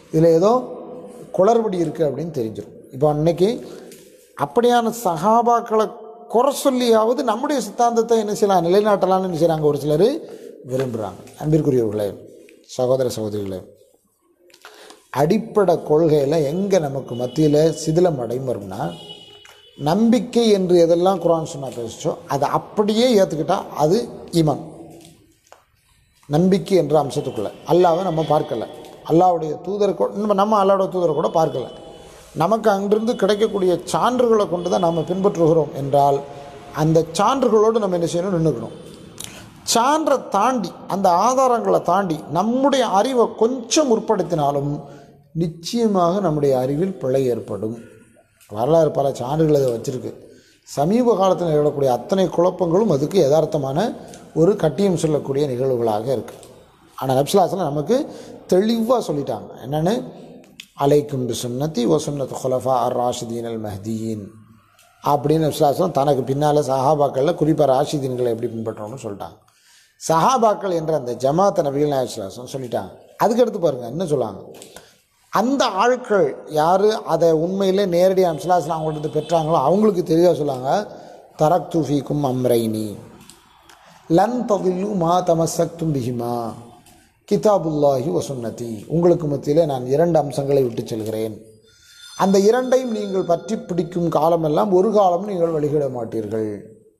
இதில் ஏதோ குளறுபடி இருக்குது அப்படின்னு தெரிஞ்சிடும். இப்போ அன்னைக்கு அப்படியான சஹாபாக்களை குறை சொல்லியாவது நம்முடைய சித்தாந்தத்தை என்ன செய்யலாம், நிலைநாட்டலாம்னு என்ன செய்கிறாங்க ஒரு சிலர் விரும்புகிறாங்க. அன்பிற்குரியவர்களே, சகோதர சகோதரிகளே, அடிப்படை கொள்கையில் எங்கே நமக்கு மத்தியில் சிதிலம் அடையும் வரும்னா, நம்பிக்கை என்று எதெல்லாம் குர்ஆன் சுன்னா பேசிச்சோ அதை அப்படியே ஏற்றுக்கிட்டால் அது ஈமான். நம்பிக்கை என்ற அம்சத்துக்குள்ளே அல்லாவை நம்ம பார்க்கலை, அல்லாவுடைய தூதரை கூட நம்ம அல்லாவுடைய தூதரை கூட பார்க்கலை, நமக்கு அங்கிருந்து கிடைக்கக்கூடிய சான்றுகளை கொண்டு தான் நம்ம பின்பற்றுகிறோம் என்றால் அந்த சான்றுகளோடு நம்ம என்ன செய்யணும், நின்றுக்கணும். சான்றை தாண்டி அந்த ஆதாரங்களை தாண்டி நம்முடைய அறிவை கொஞ்சம் முற்படுத்தினாலும் நிச்சயமாக நம்முடைய அறிவில் பிழை ஏற்படும். வரலாறு பல சான்றுகள் அதை வச்சுருக்கு. சமீப காலத்தில் நிகழக்கூடிய அத்தனை குழப்பங்களும் அதுக்கு யதார்த்தமான ஒரு கட்டியம் சொல்லக்கூடிய நிகழ்வுகளாக இருக்குது. ஆனால் நபிஸ்ஸலாஹு நமக்கு தெளிவாக சொல்லிட்டாங்க என்னென்னு, அலைக்கும் பி சுன்னத்தி வ சுன்னத் குலஃபா அர் ராஷிதீன் அல் மஹ்தியின் அப்படின்னு நபிஸ்ஸலாஹு தனக்கு பின்னால் சஹாபாக்களில் குறிப்பாக ராஷிதீன்களை எப்படி பின்பற்றணும்னு சொல்லிட்டாங்க. சஹாபாக்கள் என்ற அந்த ஜமாத்தை நபிகள் நாயகம் சொல்லிட்டாங்க. அதுக்கடுத்து பாருங்கள் என்ன சொல்லாங்க, அந்த ஆட்கள் யார் அதை உண்மையிலே நேரடியாக நபிஸ்ஸலாஹு அவங்கள்ட்ட பெற்றாங்களோ அவங்களுக்கு தெளிவாக சொல்லாங்க, தரக்து ஃபீக்கும் அம்ரைனி லன் ததில்லு மா தமஸ்ஸக்தும் பிஹிமா கிதாபுல்லாஹி வ சுன்னதி. உங்களுக்கு மத்தியில் நான் இரண்டு அம்சங்களை விட்டு செல்கிறேன், அந்த இரண்டையும் நீங்கள் பற்றி பிடிக்கும் காலமெல்லாம் ஒரு காலம் நீங்கள் வழிகிட மாட்டீர்கள்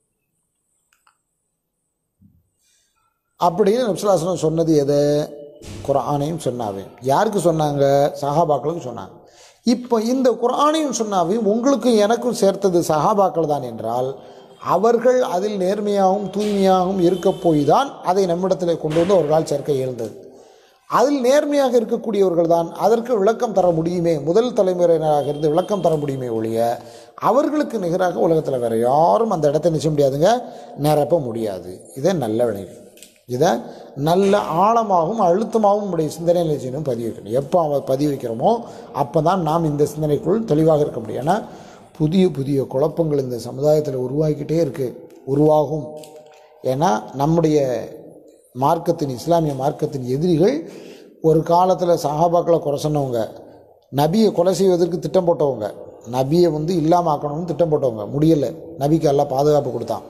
அப்படின்னு நபிஸ்ஸலாஹு சொன்னது எதை, குர்ஆனையும் சொன்னாவையும். யாருக்கு சொன்னாங்க, சஹாபாக்களுக்கு சொன்னாங்க. இப்போ இந்த குர்ஆனையும் சொன்னாவையும் உங்களுக்கும் எனக்கும் சேர்த்தது சஹாபாக்கள் தான் என்றால் அவர்கள் அதில் நேர்மையாகவும் தூய்மையாகவும் இருக்க போய் தான் அதை நம்மிடத்தில் கொண்டு வந்து அவர்களால் சேர்க்க இயல்ந்தது. அதில் நேர்மையாக இருக்கக்கூடியவர்கள் தான் அதற்கு விளக்கம் தர முடியுமே, முதல் தலைமுறையினராக இருந்து விளக்கம் தர முடியுமே ஒழிய அவர்களுக்கு நிகராக உலகத்தில் வேறு யாரும் அந்த இடத்தை நிச்சய முடியாதுங்க, நிரப்ப முடியாது. இதை நல்ல விளைவு, இதை நல்ல ஆழமாகவும் அழுத்தமாகவும் நம்முடைய சிந்தனை நிலைச்சினும் பதிவு வைக்கணும். எப்போ அவன் பதிவு வைக்கிறோமோ அப்போ தான் நாம் இந்த சிந்தனைக்குள் தெளிவாக இருக்க முடியும். ஏன்னா புதிய புதிய குழப்பங்கள் இந்த சமுதாயத்தில் உருவாக்கிட்டே இருக்குது, உருவாகும். ஏன்னா நம்முடைய மார்க்கத்தின், இஸ்லாமிய மார்க்கத்தின் எதிரிகள் ஒரு காலத்தில் சஹாபாக்களை குறை சொன்னவங்க, நபியை கொலை செய்வதற்கு திட்டம் போட்டவங்க, நபியை வந்து இல்லாமல் ஆக்கணும்னு திட்டம் போட்டவங்க, முடியலை, நபிக்கு எல்லாம் பாதுகாப்பு கொடுத்தான்.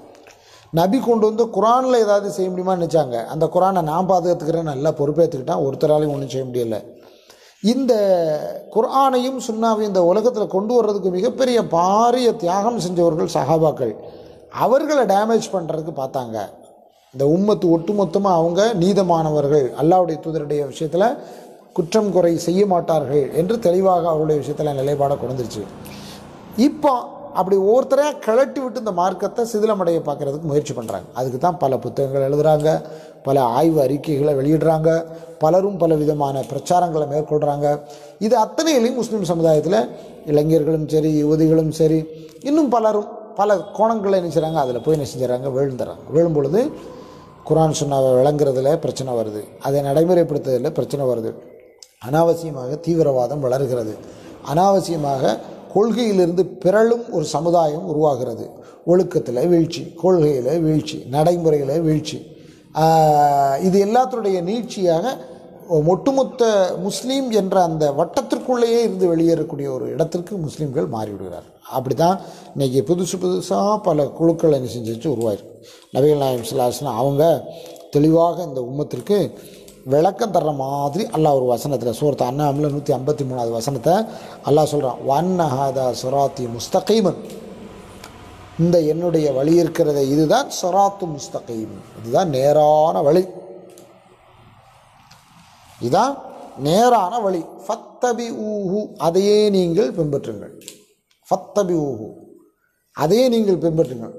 நபி கொண்டு வந்து குரானில் ஏதாவது செய்ய முடியுமான்னு நினச்சாங்க, அந்த குரானை நான் பாதுகாத்துக்கிறேன்னு நல்லா பொறுப்பேற்றுக்கிட்டான், ஒருத்தராலையும் ஒன்றும் செய்ய முடியலை. இந்த குர்ஆனையும் சுன்னாவையும் இந்த உலகத்தில் கொண்டு வர்றதுக்கு மிகப்பெரிய பாரிய தியாகம் செஞ்சவர்கள் சஹாபாக்கள். அவர்களை டேமேஜ் பண்ணுறதுக்கு பார்த்தாங்க. இந்த உம்மத்து ஒட்டுமொத்தமாக அவங்க நீதமானவர்கள், அல்லாஹ்வுடைய தூதருடைய விஷயத்தில் குற்றம் குறை செய்ய மாட்டார்கள் என்று தெளிவாக அவருடைய விஷயத்தில் நிலைப்பாடை கொண்டுருச்சு. இப்போ அப்படி ஒவ்வொருத்தரையாக கிளட்டி விட்டு இந்த மார்க்கத்தை சிதிலமடைய பார்க்குறதுக்கு முயற்சி பண்ணுறாங்க. அதுக்கு தான் பல புத்தகங்கள் எழுதுகிறாங்க, பல ஆய்வு அறிக்கைகளை வெளியிடுறாங்க, பலரும் பல விதமான பிரச்சாரங்களை மேற்கொள்கிறாங்க. இது அத்தனையிலையும் முஸ்லீம் சமுதாயத்தில் இளைஞர்களும் சரி, யுவதிகளும் சரி, இன்னும் பலரும் பல கோணங்களை என்ன செய்கிறாங்க, அதில் போய் என்ன செஞ்சுறாங்க, விழுந்துறாங்க. விழும் பொழுது குர்ஆன் சுன்னாவை விளங்குறதுல பிரச்சனை வருது, அதை நடைமுறைப்படுத்துறதுல பிரச்சனை வருது, அனாவசியமாக தீவிரவாதம் வளர்கிறது, அனாவசியமாக கொள்கையிலிருந்து பிறழும் ஒரு சமுதாயம் உருவாகிறது. ஒழுக்கத்தில் வீழ்ச்சி, கொள்கையில் வீழ்ச்சி, நடைமுறையில் வீழ்ச்சி, இது எல்லாத்துடைய நீட்சியாக ஒட்டுமொத்த முஸ்லீம் என்ற அந்த வட்டத்திற்குள்ளேயே இருந்து வெளியேறக்கூடிய ஒரு இடத்திற்கு முஸ்லீம்கள் மாறிவிடுகிறார். அப்படி தான் இன்றைக்கி புதுசு புதுசாக பல குழுக்கள் என்ன செஞ்சு வச்சு உருவாயிருக்கு. நபிகள் நாயகம் ஸல்லல்லாஹு அலைஹி வஸல்லம் அவங்க தெளிவாக இந்த உம்மத்திற்கு விளக்கம் தர்ற மாதிரி அல்லாஹ் ஒரு வசனத்தில் சூரத் அன்ஆம்ல நூற்றி ஐம்பத்தி மூணாவது வசனத்தை அல்லாஹ் சொல்கிறான், வன்ன ஹாதா ஸிராத்தி முஸ்தகீமன், இந்த என்னுடைய வழி இருக்கிறத இதுதான் ஸிராத்து முஸ்தகீம், இதுதான் நேரான வழி, இதுதான் நேரான வழி. ஃபத்தபி ஊஹு, அதையே நீங்கள் பின்பற்றுங்கள். ஃபத்தபி ஊஹு, அதையே நீங்கள் பின்பற்றுங்கள்.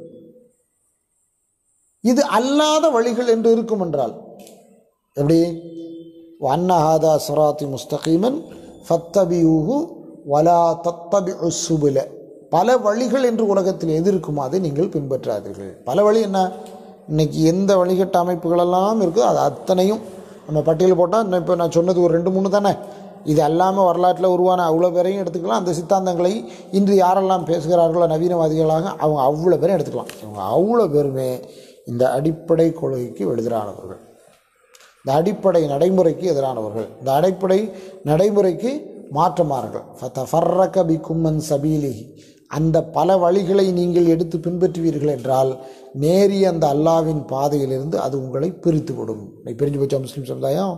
இது அல்லாத வழிகள் என்று இருக்கும் என்றால் எப்படி, வன்ன ஹாதா ஸிராத்தி முஸ்தகீமன் ஃபத்தபிஊஹு வலா தத்தபிஉ ஸுபுல, பல வழிகள் என்று உலகத்தில் எது இருக்குமோ அதை நீங்கள் பின்பற்றாதீர்கள். பல வழி என்ன, இன்னைக்கு எந்த வழிகட்ட அமைப்புகளெல்லாம் இருக்கோ அது அத்தனையும் நம்ம பட்டியல் போட்டால், இப்போ நான் சொன்னது ஒரு ரெண்டு மூணு தானே, இது எல்லாமே வரலாற்றில் உருவான அவ்வளோ பேரையும் எடுத்துக்கலாம். அந்த சித்தாந்தங்களை இன்று யாரெல்லாம் பேசுகிறார்களோ நவீனவாதிகளாக அவங்க அவ்வளோ பேரும் எடுத்துக்கலாம். இவங்க அவ்வளோ பேருமே இந்த அடிப்படை கொள்கைக்கு எதிரானவர்கள். இந்த அடிப்படை நடைமுறைக்கு எதிரானவர்கள், இந்த அடிப்படை நடைமுறைக்கு மாற்றமானவர்கள். ஃபதஃபர்ரக பிக்கும் அன் சபீலிஹி, அந்த பல வழிகளை நீங்கள் எடுத்து பின்பற்றுவீர்கள் என்றால் நேரிய அந்த அல்லாவின் பாதையிலிருந்து அது உங்களை பிரித்து விடும். பிரிஞ்சு போச்சா முஸ்லீம் சமுதாயம்?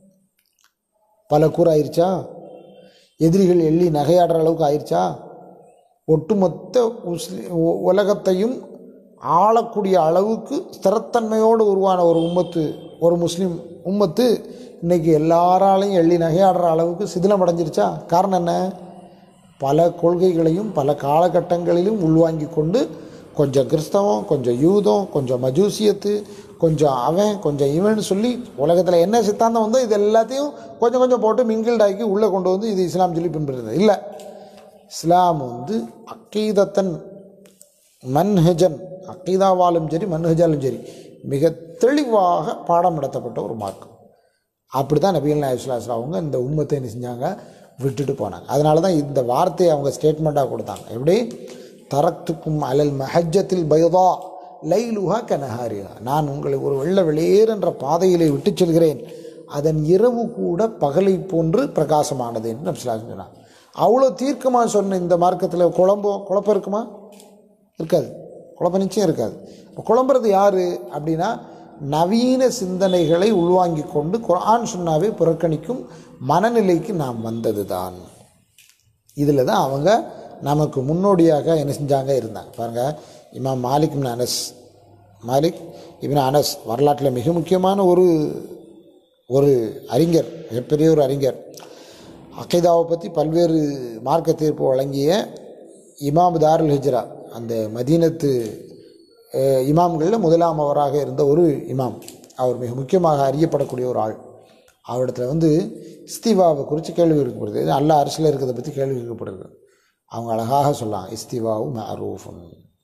பல கூற ஆயிடுச்சா? எதிரிகள் எள்ளி நகையாடுற அளவுக்கு ஆயிடுச்சா? ஒட்டுமொத்த முஸ்லீம் உலகத்தையும் ஆளக்கூடிய அளவுக்கு ஸ்திரத்தன்மையோடு உருவான ஒரு உம்மத்து, ஒரு முஸ்லீம் உம்மத்து இன்றைக்கி எல்லாராலையும் எள்ளி நகையாடுற அளவுக்கு சிதிலம் அடைஞ்சிருச்சா? காரணம் என்ன? பல கொள்கைகளையும் பல காலகட்டங்களிலும் உள்வாங்கி கொண்டு கொஞ்சம் கிறிஸ்தவம், கொஞ்சம் யூதம், கொஞ்சம் மஜூசியத்து, கொஞ்சம் அவன், கொஞ்சம் இவன் சொல்லி உலகத்தில் என்ன சித்தாந்தம் வந்தோ இது எல்லாத்தையும் கொஞ்சம் கொஞ்சம் போட்டு மிங்கில்டாக்கி உள்ளே கொண்டு வந்து இது இஸ்லாம் சொல்லி பின்பற்றுறது இல்லை. இஸ்லாம் வந்து அக்கீதத்தன் மன்ஹஜன், அக்கீதாவாலும் சரி மன்ஹஜாலும் சரி மிக தெளிவாக பாடம் நடத்தப்பட்ட ஒரு மார்க்கம். அப்படி தான் நபிகள் நாயகம் ஸல்லல்லாஹு அலைஹி வஸல்லம் அவங்க இந்த உம்மத்தை என்ன செஞ்சாங்க, விட்டுட்டு போனாங்க. அதனால தான் இந்த வார்த்தையை அவங்க ஸ்டேட்மெண்ட்டாக கொடுத்தாங்க. எப்படி? தரக்துக்கும் அலல் மஹஜத்தில் பைதா லைலுஹா கனஹாரிஹா, நான் உங்களை ஒரு வெள்ள வெளியேறு என்ற பாதையிலே விட்டு செல்கிறேன், அதன் இரவு கூட பகலை போன்று பிரகாசமானது என்று நபி ஸல்லல்லாஹு அலைஹி வஸல்லம் சொன்னாங்க. அவ்வளோ தீர்க்கமாக சொன்ன இந்த மார்க்கத்தில் குழம்போ குழப்பம் இருக்குமா? இருக்காது. குழப்பம் நிச்சயம் இருக்காது. இப்போ குழம்புறது யார் அப்படின்னா நவீன சிந்தனைகளை உள்வாங்கி கொண்டு குர்ஆன் சுன்னாவை புறக்கணிக்கும் மனநிலைக்கு நாம் வந்தது தான். இதில் தான் அவங்க நமக்கு முன்னோடியாக என்ன செஞ்சாங்க இருந்தாங்க. பாருங்கள், இமாம் மாலிக் இப்னு அனஸ், மாலிக் இப்னு அனஸ் வரலாற்றில் மிக முக்கியமான ஒரு ஒரு அறிஞர், மிகப்பெரிய ஒரு அறிஞர். அகீதாவை பற்றி பல்வேறு மார்க்க தீர்ப்பு வழங்கிய இமாம் தாருல் ஹிஜ்ரா, அந்த மதீனத்து இமாம்களில் முதலாம் அவராக இருந்த ஒரு இமாம். அவர் மிக முக்கியமாக அறியப்படக்கூடிய ஒரு ஆள். அவரிடத்துல வந்து இஸ்திவாவை குறித்து கேள்வி கேட்கப்படுது. அல்லாஹ் அரிசியில் இருக்கிறத பற்றி கேள்வி கேட்கப்படுது. அவங்க அழகாக சொல்லலாம், இஸ்திவாவு மஅரூஃபுன்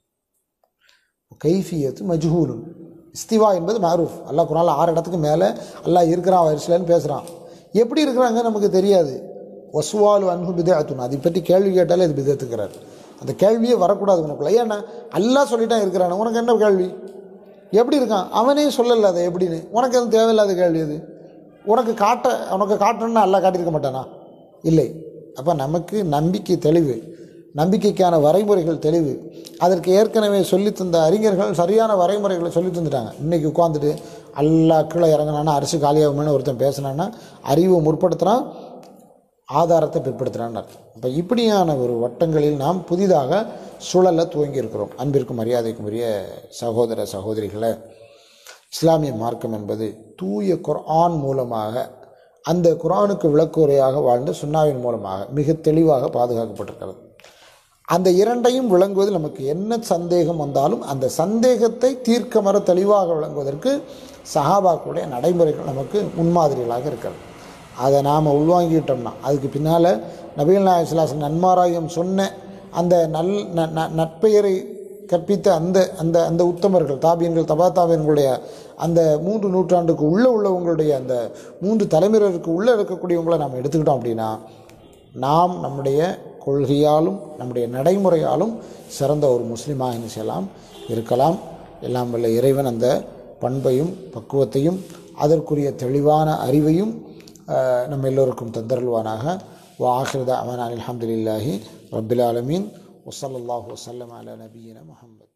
கைஃபியத்து மஜ்ஹூலுன். இஸ்திவா என்பது மஅரூஃப். அல்லாஹ் குர்ஆனில் ஆறு இடத்துக்கு மேலே அல்லாஹ் இருக்கிறான் அரிசிலன்னு பேசுகிறான். எப்படி இருக்கிறாங்க நமக்கு தெரியாது. வசுவாலு அன்ஹு பிதஅத்துன், அதை பற்றி கேள்வி கேட்டாலே அது பிதத்துக்கிறார். அந்த கேள்வியே வரக்கூடாது உனக்குள்ள. ஏன்னா அல்லாஹ் சொல்லிட்டான் இருக்கிறான், உனக்கு என்ன கேள்வி? எப்படி இருக்கான் அவனே சொல்லலை அதை எப்படின்னு, உனக்கு எதுவும் தேவையில்லாத கேள்வி அது. உனக்கு காட்ட உனக்கு காட்டணும்னா அல்லாஹ் காட்டியிருக்க மாட்டானா? இல்லை. அப்போ நமக்கு நம்பிக்கை தெளிவு, நம்பிக்கைக்கான வரைமுறைகள் தெளிவு. அதற்கு ஏற்கனவே சொல்லி தந்த அறிஞர்கள் சரியான வரைமுறைகளை சொல்லி தந்துட்டாங்க. இன்றைக்கி உட்காந்துட்டு அல்லாஹ் கீழே இறங்கினான்னா அரிசி காலியாகும்னு ஒருத்தன் பேசினான்னா அறிவை முற்படுத்துகிறான், ஆதாரத்தை பிற்படுத்துகிறான்னு அர்த்தம். இப்போ இப்படியான ஒரு வட்டங்களில் நாம் புதிதாக சுழல துவங்கி இருக்கிறோம். அன்பிற்கும் மரியாதைக்கும் உரிய சகோதர சகோதரிகளை, இஸ்லாமிய மார்க்கம் என்பது தூய குர்ஆன் மூலமாக, அந்த குர்ஆனுக்கு விளக்குரையாக வாழ்ந்த சுன்னாவின் மூலமாக மிக தெளிவாக பாதுகாக்கப்பட்டிருக்கிறது. அந்த இரண்டையும் விளங்குவதில் நமக்கு என்ன சந்தேகம் வந்தாலும் அந்த சந்தேகத்தை தீர்க்க மற தெளிவாக விளங்குவதற்கு சஹாபாக்களுடைய நடைமுறைகள் நமக்கு முன்மாதிரிகளாக இருக்கிறது. அதை நாம் உள்வாங்கிட்டோம்னா அதுக்கு பின்னால் நபிகள் நாயகம் ஸல்லல்லாஹு அலைஹி வஸல்லம் நன்மாராயம் சொன்ன அந்த நல் நட்பெயரை கற்பித்த அந்த அந்த அந்த உத்தமர்கள், தாபியன்கள், தபா தாபியன்களுடைய அந்த மூன்று நூற்றாண்டுக்கு உள்ளே உள்ளவங்களுடைய அந்த மூன்று தலைமுறைக்கு உள்ளே இருக்கக்கூடியவங்களை நாம் எடுத்துக்கிட்டோம் அப்படின்னா நாம் நம்முடைய கொள்கையாலும் நம்முடைய நடைமுறையாலும் சிறந்த ஒரு முஸ்லீமாக என்ன செய்யலாம், இருக்கலாம். எல்லாம் வல்ல இறைவன் அந்த பண்பையும் பக்குவத்தையும் அதற்குரிய தெளிவான அறிவையும் நம்ம எல்லோருக்கும் தந்தருள்வானாக. வா ஆகிரு தஅவானா அல்ஹம்துலில்லாஹி ரப்பில் ஆலமீன். வஸல்லல்லாஹு வஸல்லம் அலா நபியினா முஹம்மத்.